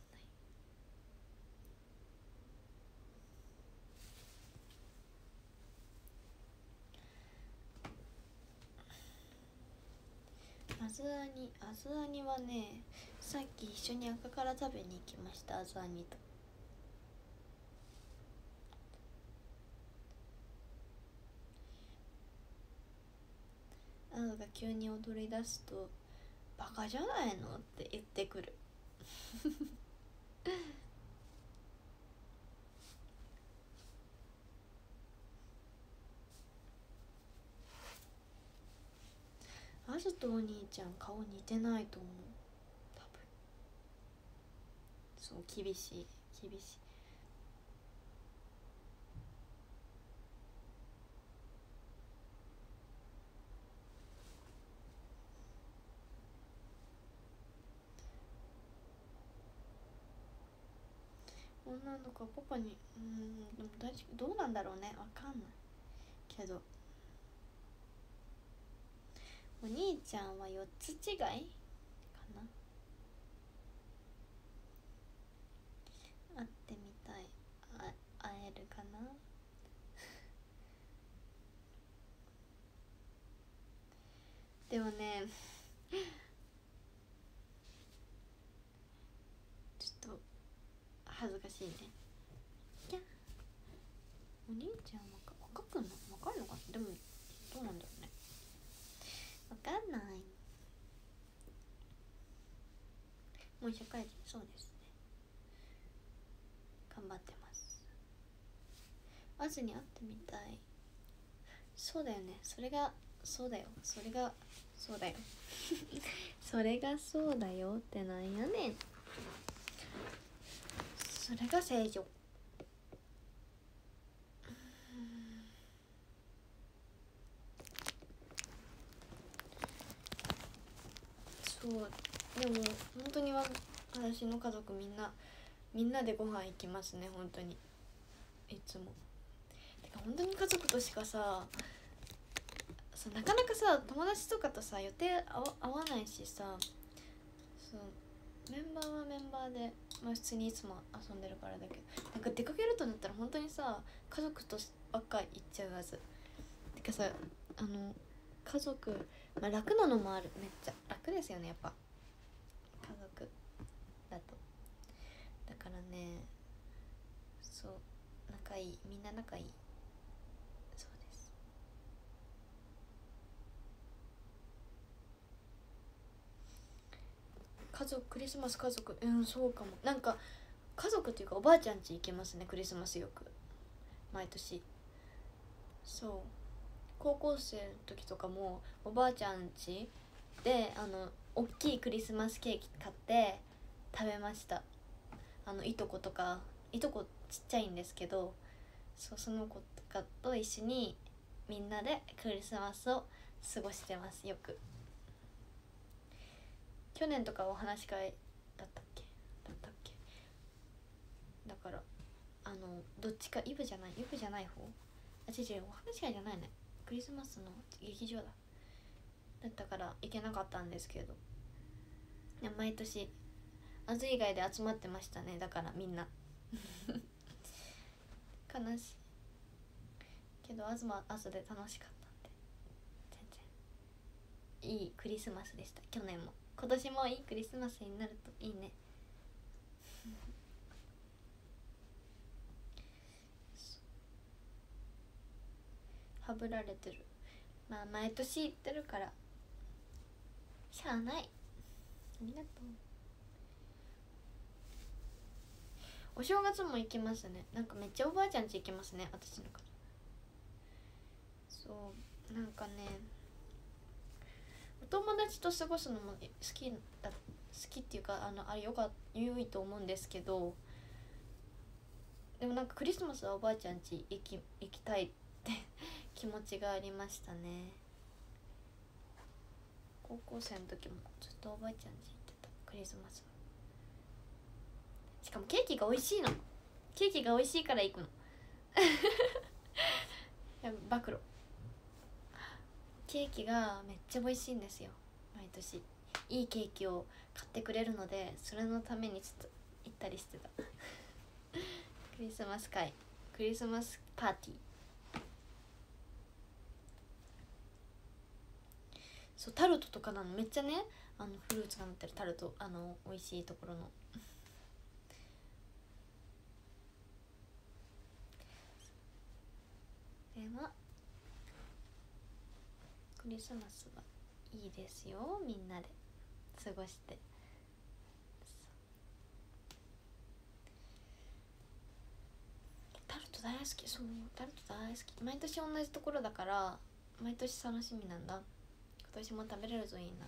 ない。アズアニはね、さっき一緒に赤から食べに行きました。アズアニとアズが急に踊り出すとバカじゃないのって言ってくるアズとお兄ちゃん顔似てないと思う。多分そう、厳しい。女の子はパパにでもどうなんだろうね、わかんないけど、お兄ちゃんは4つ違いかな。会ってみたい。会えるかなでもね、ちょっと恥ずかしいね。キャお兄ちゃん若くんの若いのかな。でもどうなんだろうね、わかんない。もう社会人。そうですね、頑張ってます。まずに会ってみたい。そうだよね、それがそうだよそれがそうだよそれがそうだよってなんやねん。それが正常。そうでも本当に私の家族みんなでご飯行きますね、本当にいつも。てか本当に家族としかさなかなかさ友達とかとさ予定合わないしさ、そうメンバーはメンバーで、まあ、普通にいつも遊んでるからだけど、なんか出かけるとなったら本当にさ家族とばっか行っちゃうはず。てかさ家族、まあ、楽なのもある。めっちゃ楽ですよねやっぱ家族だと。だからね、そう仲いい、みんな仲いい。そうです。家族クリスマス家族、そうかも。なんか家族っていうかおばあちゃん家行けますね、クリスマスよく毎年。そう高校生の時とかもおばあちゃん家で大きいクリスマスケーキ買って食べました。いとことか、いとこちっちゃいんですけど、その子とかと一緒にみんなでクリスマスを過ごしてます。よく去年とかお話し会だったっけだから、どっちかイブじゃない方、違うお話し会じゃないね、クリスマスの劇場だったから行けなかったんですけど、毎年アズ以外で集まってましたね。だからみんな悲しいけどアズもアズで楽しかったんで、全然いいクリスマスでした。去年も今年もいいクリスマスになるといいね。 はぶられてる。まあ毎年行ってるからしゃあない。ありがとう。お正月も行きますね。なんかめっちゃおばあちゃん家行きますね、私のから。そうなんかね、お友達と過ごすのも好きっていうか、あれ良いと思うんですけど、でもなんかクリスマスはおばあちゃん家行きたいって気持ちがありましたね。高校生の時もずっとおばあちゃん家行ってた、クリスマスは。しかもケーキが美味しいの。ケーキが美味しいから行くの暴露。ケーキがめっちゃ美味しいんですよ、毎年。いいケーキを買ってくれるので、それのためにちょっと行ったりしてたクリスマス会、クリスマスパーティー。そう、タルトとかなの、めっちゃね、フルーツが乗ってるタルト、美味しいところのではクリスマスはいいですよ、みんなで過ごして。タルト大好き。そう、タルト大好き。毎年同じところだから毎年楽しみなんだ。今年も食べれるといいな。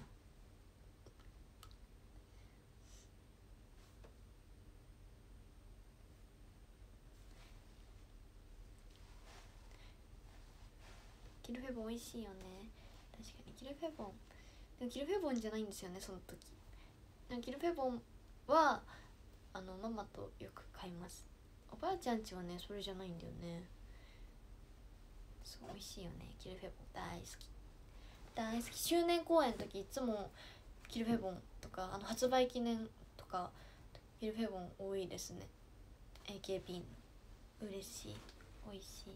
キルフェボン美味しいよね。確かにキルフェボン、でもキルフェボンじゃないんですよね、その時。でもキルフェボンはママとよく買います。おばあちゃん家はねそれじゃないんだよね。そう美味しいよね、キルフェボン大好き大好き。周年公演の時いつもキルフェボンとか、発売記念とかキルフェボン多いですね。 AKB の。嬉しい、美味しい。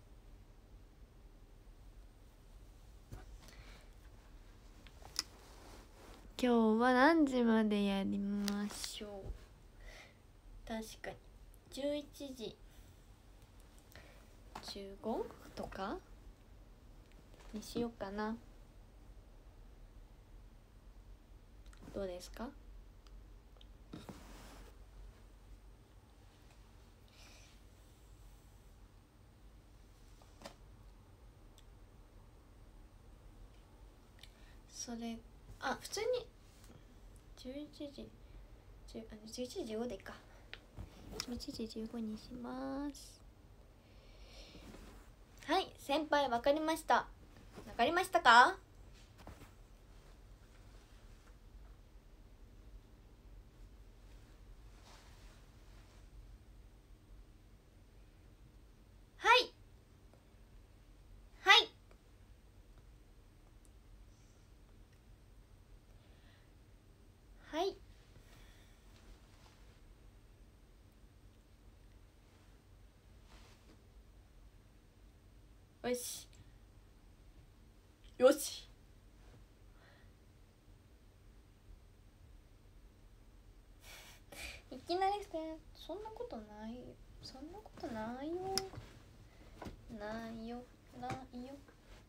今日は何時までやりましょう。確かに11時15とかにしようかな。どうですか？それ普通に11時11時15でいいか。11時15にします。はい、先輩わかりました。わかりましたか？はいはいはい。よしよし。いきなりしてそんなことないよ、そんなことないよ、ないよないよ。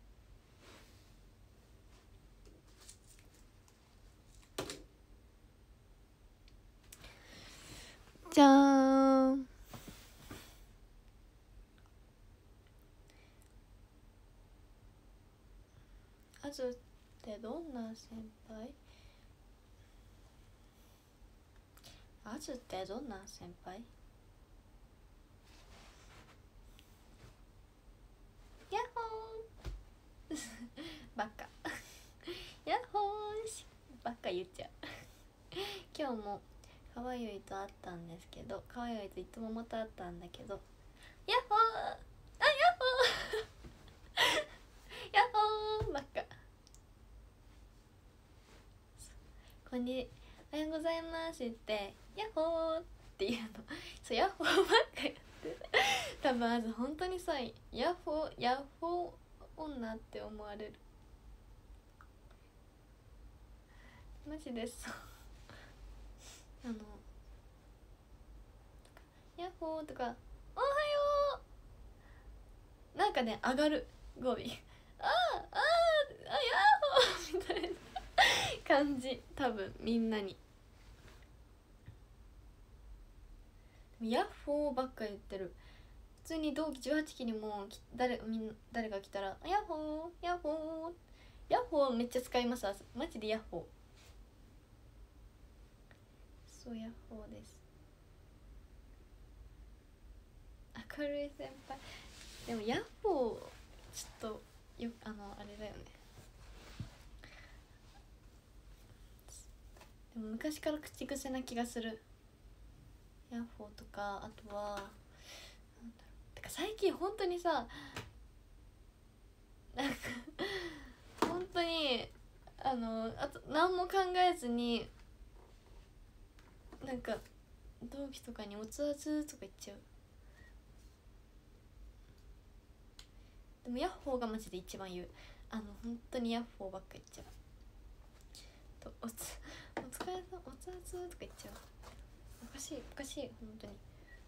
じゃーん。あずってどんな先輩？あずってどんな先輩？やっほーバカやっほーしばっか言っちゃう今日もかわゆいと会ったんですけど、かわゆいといつもまた会ったんだけど、やっほーやっほーやっほーばっか。おはようございますってヤッホーっていうのそう、ヤッホーばっかやって多分まず本当にさ、ヤッホー女って思われる。マジでそうヤッホーとかおはようなんかね上がる。 語尾ああやっほーみたいな感じ、多分みんなに。ヤッホーばっか言ってる。普通に同期18期にも誰が来たらヤッホーヤッホーヤッホーめっちゃ使います。マジでヤッホー。そうヤッホーです。明るい先輩。でもヤッホーちょっとあれだよね。でも昔から口癖な気がする。ヤッホーとか、あとはなんだろう、てか最近本当にさ、なんか本当にあと何も考えずになんか同期とかにおつわつとか言っちゃう。でもヤッホーがマジで一番言う。本当にヤッホーばっか言っちゃうと、お疲れさんおつわつとか言っちゃう。おかしい本当に。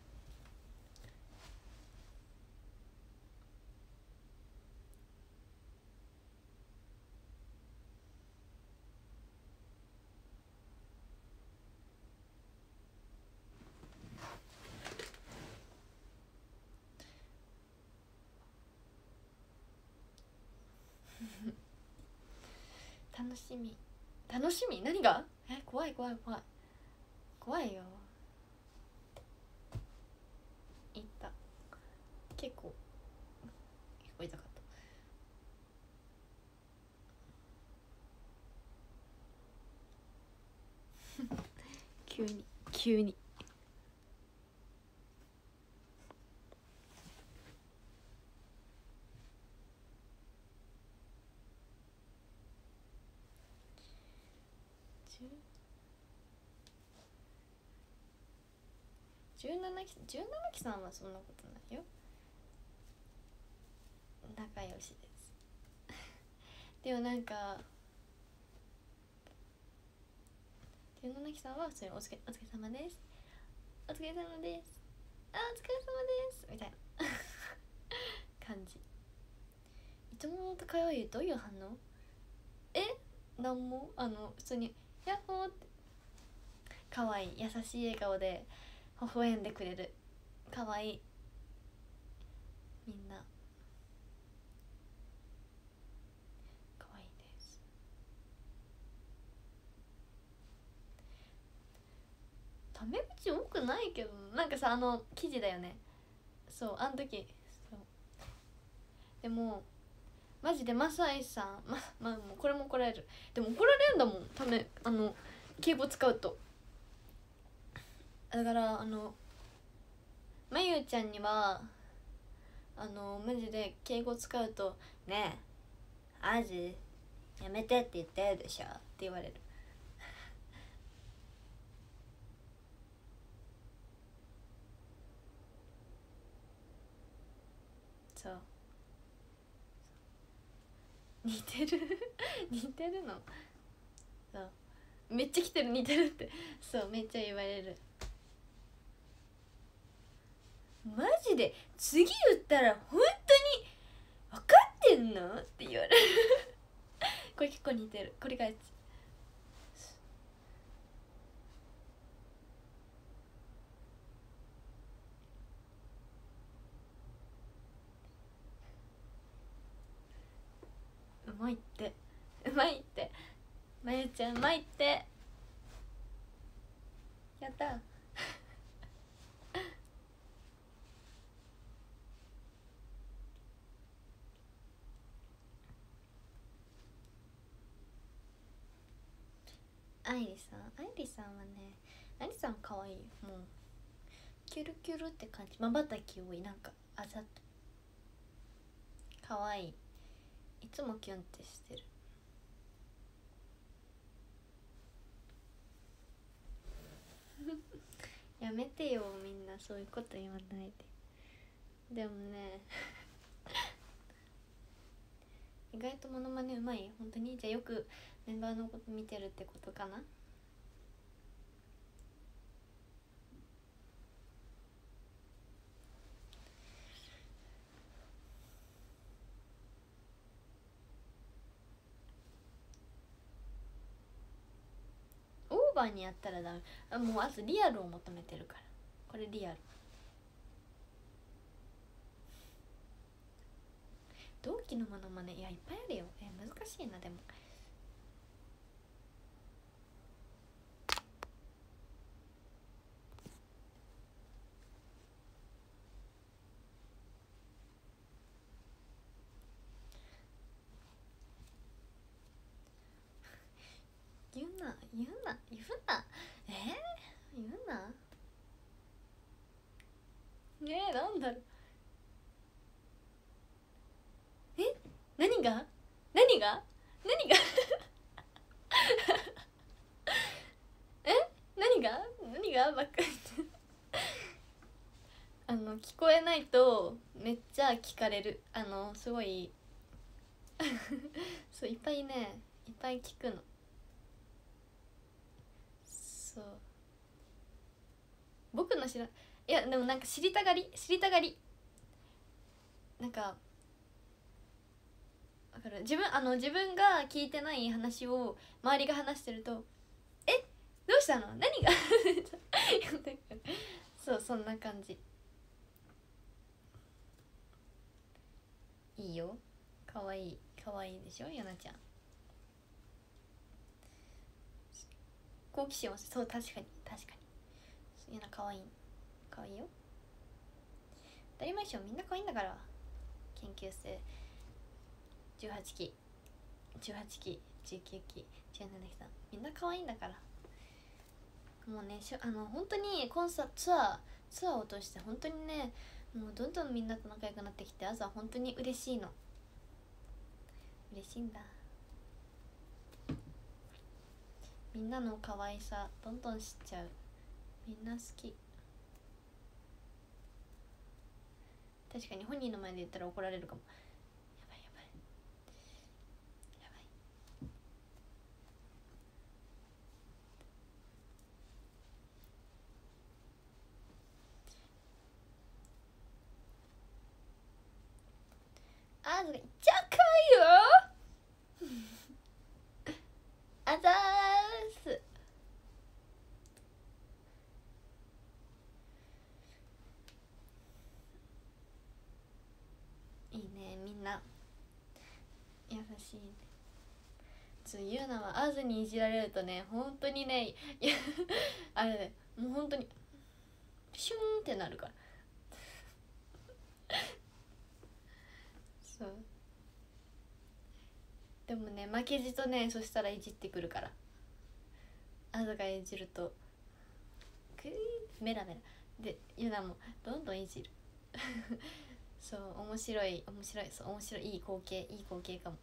楽しみ何が怖いよ。言った結構痛かった。急に17期さんはそんなことないよ。仲良しですでもなんか17期さんは普通にお疲れ様ですお疲れ様ですお疲れ様ですみたいな感じ。いつもと会話言うどういう反応？なんも普通にヤッホーってかわいい優しい笑顔で微笑んでくれる。かわいい。みんなかわいいです。タメ口多くないけど、なんかさ記事だよね。そうあの時そうでもマジでマサイさんもうこれも怒られる。でも怒られるんだもん、敬語使うと。だからまゆちゃんにはマジで敬語使うと「ねえアジやめてって言ってるでしょ」って言われるそう似てる似てるの。そうめっちゃ来てる似てるってそうめっちゃ言われる。マジで次言ったら本当に分かってんのって言われるこれ結構似てる。これがやつうまいってまゆちゃんうまいってやった愛理さんはね、愛理さんかわいい。もうキュルキュルって感じ。まばたき多い。なんかあざとかわいい。いつもキュンってしてるやめてよみんなそういうこと言わないで。でもね意外とモノマネうまい。本当に。じゃあよくメンバーのこと見てるってことかな。 パーにやったらダメ。もうあとリアルを求めてるから。これリアル。同期のモノマネ、いやいっぱいあるよ。難しいな。でも言うな言うな言うな言うな。なんだろう。何が何が何が何が何がばっかり聞こえないとめっちゃ聞かれる。すごいそういっぱいね、いっぱい聞くの。そう僕のいやでもなんか知りたがりなんかわかる。自分が聞いてない話を周りが話してるとどうしたの何がそうそんな感じ。いいよ。かわいいでしょゆなちゃん。好奇心はそう確かにゆなかわいいよ。当たり前でしょ。みんなかわいいんだから。研究生18期19期17期さんみんな可愛いんだから。もうね本当にツアーを通して本当にね、もうどんどんみんなと仲良くなってきて、朝は本当に嬉しいの。嬉しいんだ。みんなの可愛さどんどん知っちゃう。みんな好き。確かに本人の前で言ったら怒られるかも。あずがいっちゃかいよあざーす。いいね、みんな優しいね。ゆうなはあずにいじられるとね、本当にねあれね、もう本当にシューンってなるからそうでもね、負けじとね、そしたらいじってくるから。あずがいじるとクイーメラメラで、ゆなもどんどんいじるそう面白いそう面白い、いい光景かも。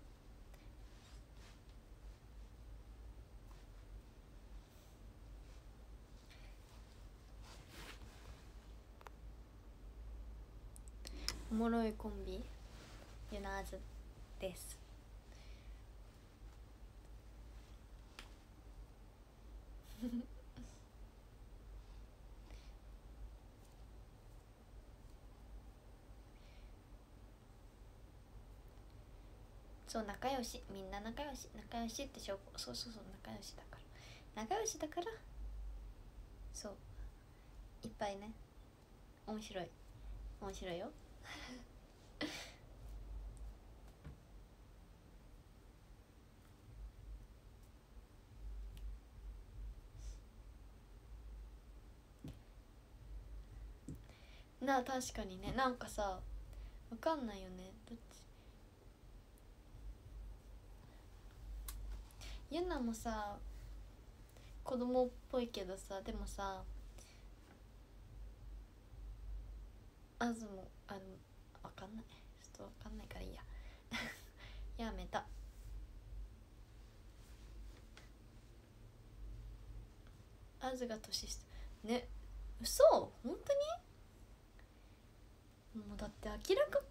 おもろいコンビゆなあずですそう仲良し、みんな仲良しって証拠。そう仲良しだからそういっぱいね、面白いよなあ。確かにね、なんかさわかんないよね、どっち。ゆなもさ子供っぽいけどさ、でもさあずもわかんない、ちょっとわかんないからいいややめた。あずが年下ね。嘘、本当に。もうだって明らか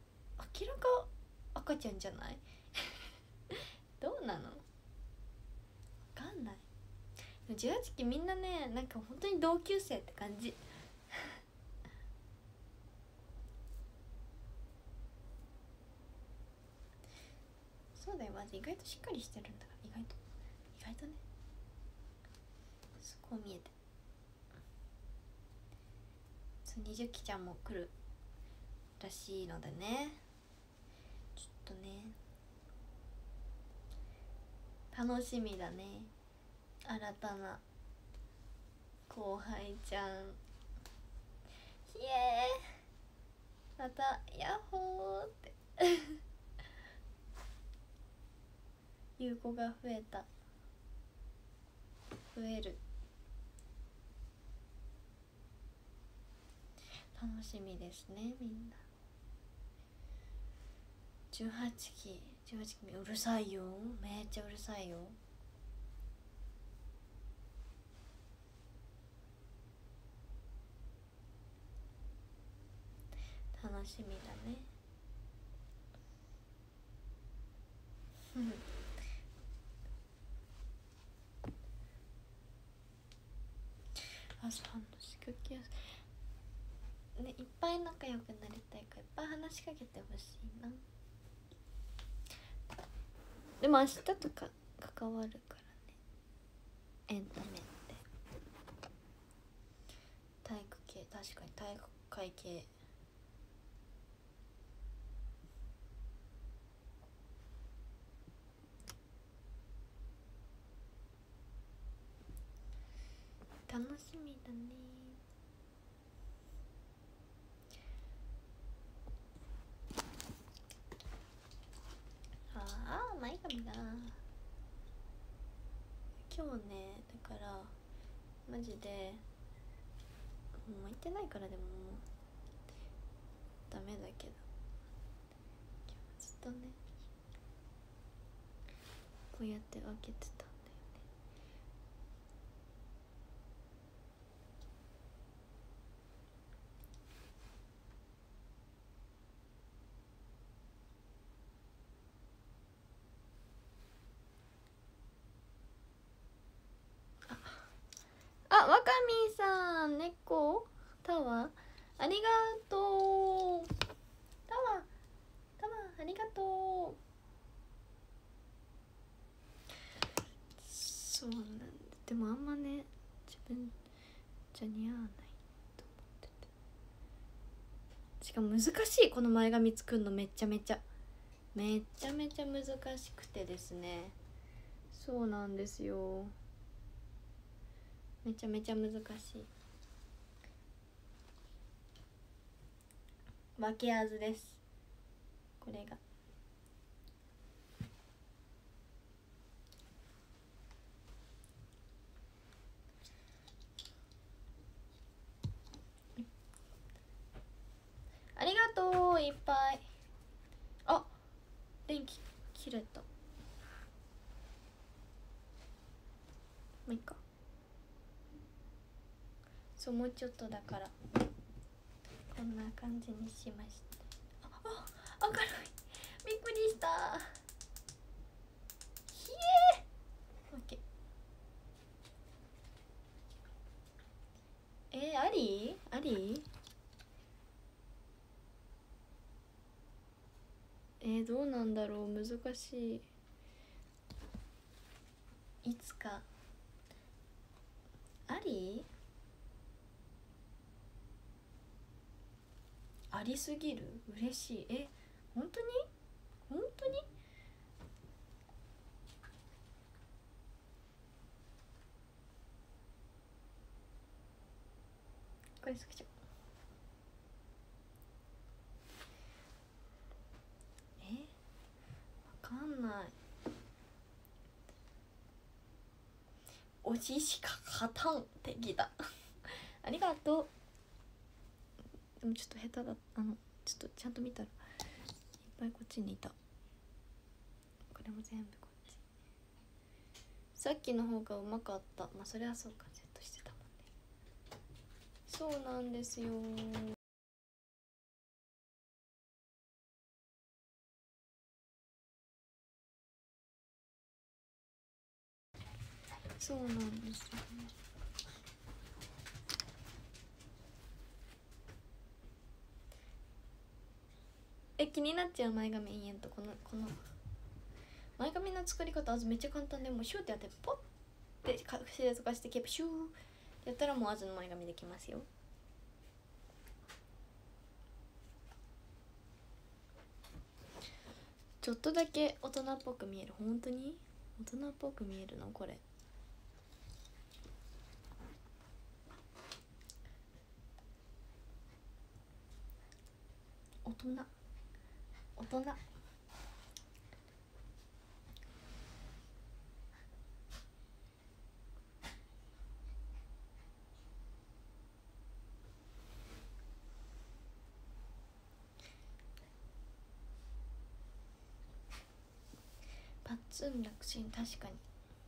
赤ちゃんじゃないどうなの、わかんない。18期みんなね、なんか本当に同級生って感じそうだよ、まず意外としっかりしてるんだから。意外とね。 そこ見えて、20期ちゃんも来るらしいのでね、ちょっとね楽しみだね。新たな後輩ちゃん、ひえー、またヤッホーっていう子が増えた、増える、楽しみですね。みんな18期うるさいよ、めっちゃうるさいよ。楽しみだねあさんの仕掛けね、いっぱい仲良くなりたいからいっぱい話しかけてほしいな。でも明日とか関わるからね、エンタメって体育系、確かに体育会系楽しみだね。前髪が今日ね、だからマジでもう行ってないからでももうダメだけど、今日ずっとねこうやって分けてたんだよね。あ、わかみさん、猫タワーありがとう。タワーありがとう。そうなんだ。でもあんまね自分じゃ似合わないと思ってて、しかも難しい、この前髪作るのめちゃめちゃ難しくてですね。そうなんですよ、めちゃめちゃ難しい。分けあずです、これが。ありがとう、いっぱい。あ、電気切れた。もういいか。そう、もうちょっとだからこんな感じにしました。明るい、びっくりした。ひえー、オッケー。ありどうなんだろう、難しい。いつかありすぎる、嬉しい。本当にこれスクショ。わかんない。おししか勝たんって聞いたありがとう。でもちょっと下手だ、ちょっとちゃんと見たらいっぱいこっちにいた。これも全部こっち。さっきの方がうまかった。まあそれはそうか、セットしてたもんね。そうなんですよ。そうなんですよね。気になっちゃう、前髪延々とこの前髪の作り方めっちゃ簡単で、もうシューってやってポッでシールとかしてプシューってやったらもうあずの前髪できますよ。ちょっとだけ大人っぽく見える。本当に大人っぽく見えるのこれ。大人パッツン楽ちん、確かに。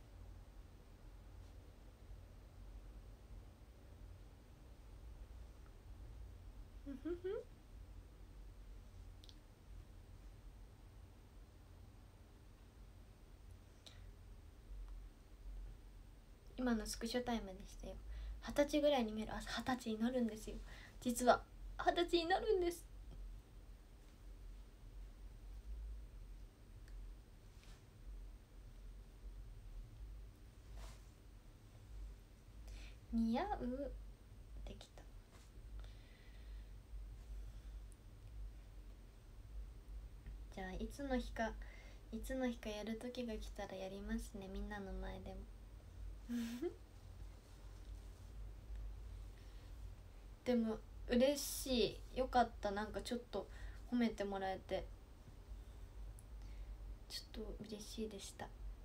今のスクショタイムでしたよ。20歳ぐらいに見える。20歳になるんですよ。実は20歳になるんです。似合う。できた。じゃあいつの日かやる時が来たらやりますね、みんなの前でも。でも嬉しい、よかった。なんかちょっと褒めてもらえてちょっと嬉しいでした。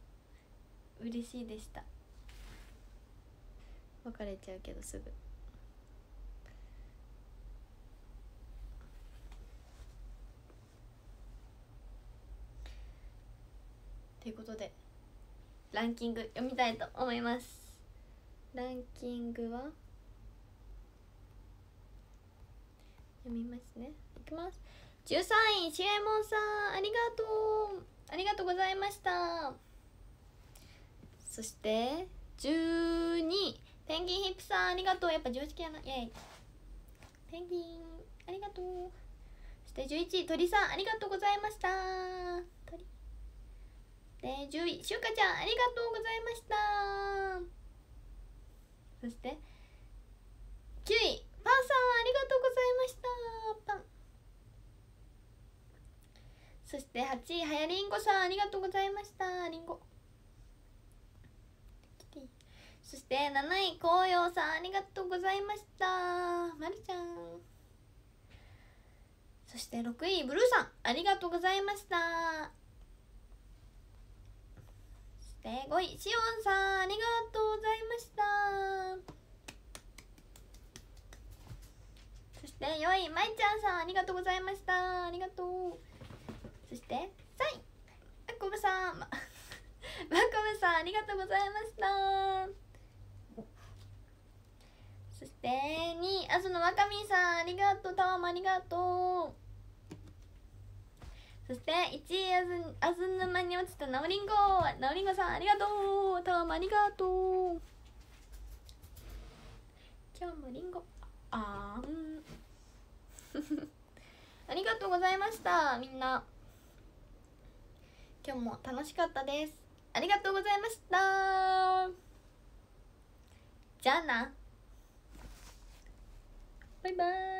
別れちゃうけどすぐ。ということでランキング読みたいと思います。ランキングは読みますね。いきます。13位シエモンさん、ありがとうございました。そして12位ペンギンヒップさん、ありがとう。やっぱ常識やな、イエイ。ペンギンありがとう。そして11位鳥さん、ありがとうございました。鳥で10位しゅうかちゃん、ありがとうございました。そして9位パンさん、ありがとうございました。パン。そして8位はやりんごさん、ありがとうございました。りんご。そして7位紅葉さん、ありがとうございました。まるちゃん。そして6位ブルーさん、ありがとうございました。そして5位しおんさん、ありがとうございました。そして4位まいちゃんさん、ありがとうございました。ありがとう。そして3位マコブさんマコブさん、ありがとうございました。そして2位あずのわかみさん、ありがとう。たわもありがとう。そして1位あず沼に落ちたなおりんごさん、ありがとう。たわもありがとう。今日もりんごありがとうございました。みんな今日も楽しかったです。ありがとうございました。じゃあな、バイバーイ。